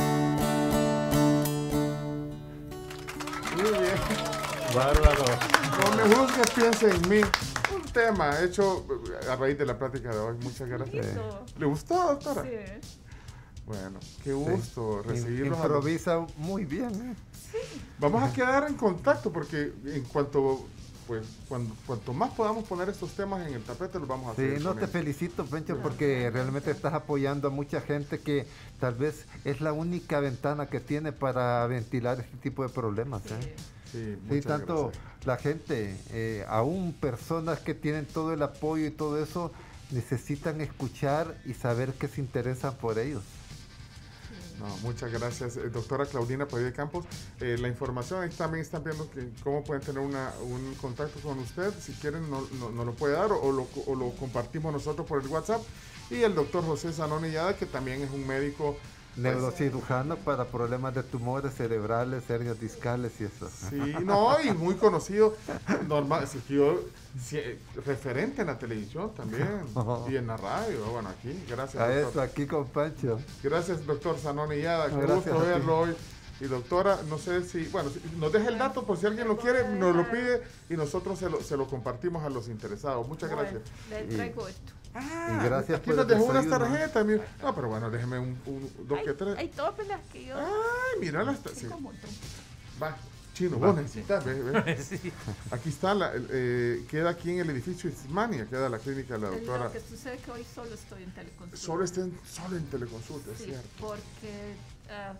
S3: Muy bien.
S5: Bárbaro.
S3: No me juzgues, piensa en mí. Un tema hecho a raíz de la plática de hoy. Muchas gracias. ¿Le gustó, doctora?
S4: Sí.
S3: Bueno, qué gusto
S5: Sí.
S3: recibirlos.
S5: Improvisa muy bien. ¿eh?
S3: Vamos a quedar en contacto porque en cuanto, pues, cuando, cuanto más podamos poner estos temas en el tapete, los vamos a hacer.
S5: Sí, no, te felicito, Pencho, porque realmente estás apoyando a mucha gente que tal vez es la única ventana que tiene para ventilar este tipo de problemas. ¿eh?
S3: Sí,
S5: Sí,
S3: muchas
S5: tanto
S3: gracias.
S5: la gente, eh, aún personas que tienen todo el apoyo y todo eso, necesitan escuchar y saber que se interesan por ellos.
S3: No, muchas gracias, eh, doctora Claudina Padilla Campos. Eh, la información, ahí también están viendo que cómo pueden tener una, un contacto con usted. Si quieren, nos no, no lo puede dar o, o, lo, o lo compartimos nosotros por el WhatsApp. Y el doctor José Zanoni Yada, que también es un médico
S5: Neurocirujano para problemas de tumores cerebrales, hernias discales y eso.
S3: Sí, no, y muy conocido, normal, sí, yo, sí, referente en la televisión también, y en la radio, bueno, aquí, gracias.
S5: A
S3: doctor.
S5: eso, aquí con Pancho.
S3: Gracias, doctor Zanoni Yada, qué
S5: Gracias
S3: gusto
S5: a ti.
S3: verlo hoy. Y doctora, no sé si, bueno, si nos deja el dato por si alguien lo quiere, nos lo pide y nosotros se lo, se lo compartimos a los interesados. Muchas gracias.
S4: Le traigo esto.
S3: Ah,
S5: Y gracias
S3: aquí
S5: por
S3: nos
S5: el
S3: dejó unas
S5: desayuno.
S3: tarjetas. Mira. No, pero bueno, déjeme un, un dos que tres.
S4: Hay todas las que yo.
S3: Ay, mira las ta- sí.
S4: Tengo un montón.
S3: Va, Chino,
S5: Va.
S3: vos necesitas, ve, ve.
S6: Sí.
S3: Aquí está, la, eh, queda aquí en el edificio Ismania, queda la clínica de la doctora.
S4: Lo que sucede es que hoy solo estoy en teleconsulta.
S3: Solo está en, solo en teleconsulta, es
S4: Sí,
S3: cierto.
S4: porque ah,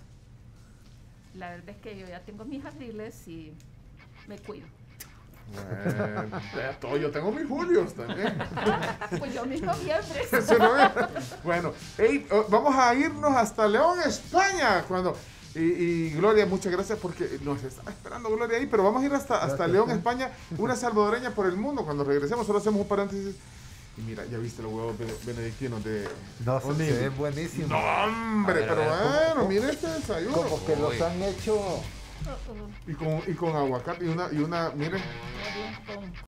S4: la verdad es que yo ya tengo mis abriles y me cuido.
S3: Bueno, ya todo, yo tengo mis julios también.
S4: Pues yo mis noviembre.
S3: Sí, ¿no? Bueno, hey, oh, vamos a irnos hasta León, España. Cuando y, y Gloria, muchas gracias porque nos está esperando Gloria ahí, pero vamos a ir hasta, hasta
S5: Gracias.
S3: León, España, una salvadoreña por el mundo. Cuando regresemos, solo hacemos un paréntesis. Y mira, ya viste los huevos bene- benedictinos de
S5: No, se
S3: O'Neill.
S5: ve buenísimo.
S3: No, hombre,
S6: A ver, a
S3: pero
S6: ver,
S3: bueno, mire este desayuno.
S5: Como que los
S6: Uy.
S5: han hecho
S3: Y con, y con aguacate y una, y una, miren.
S4: Con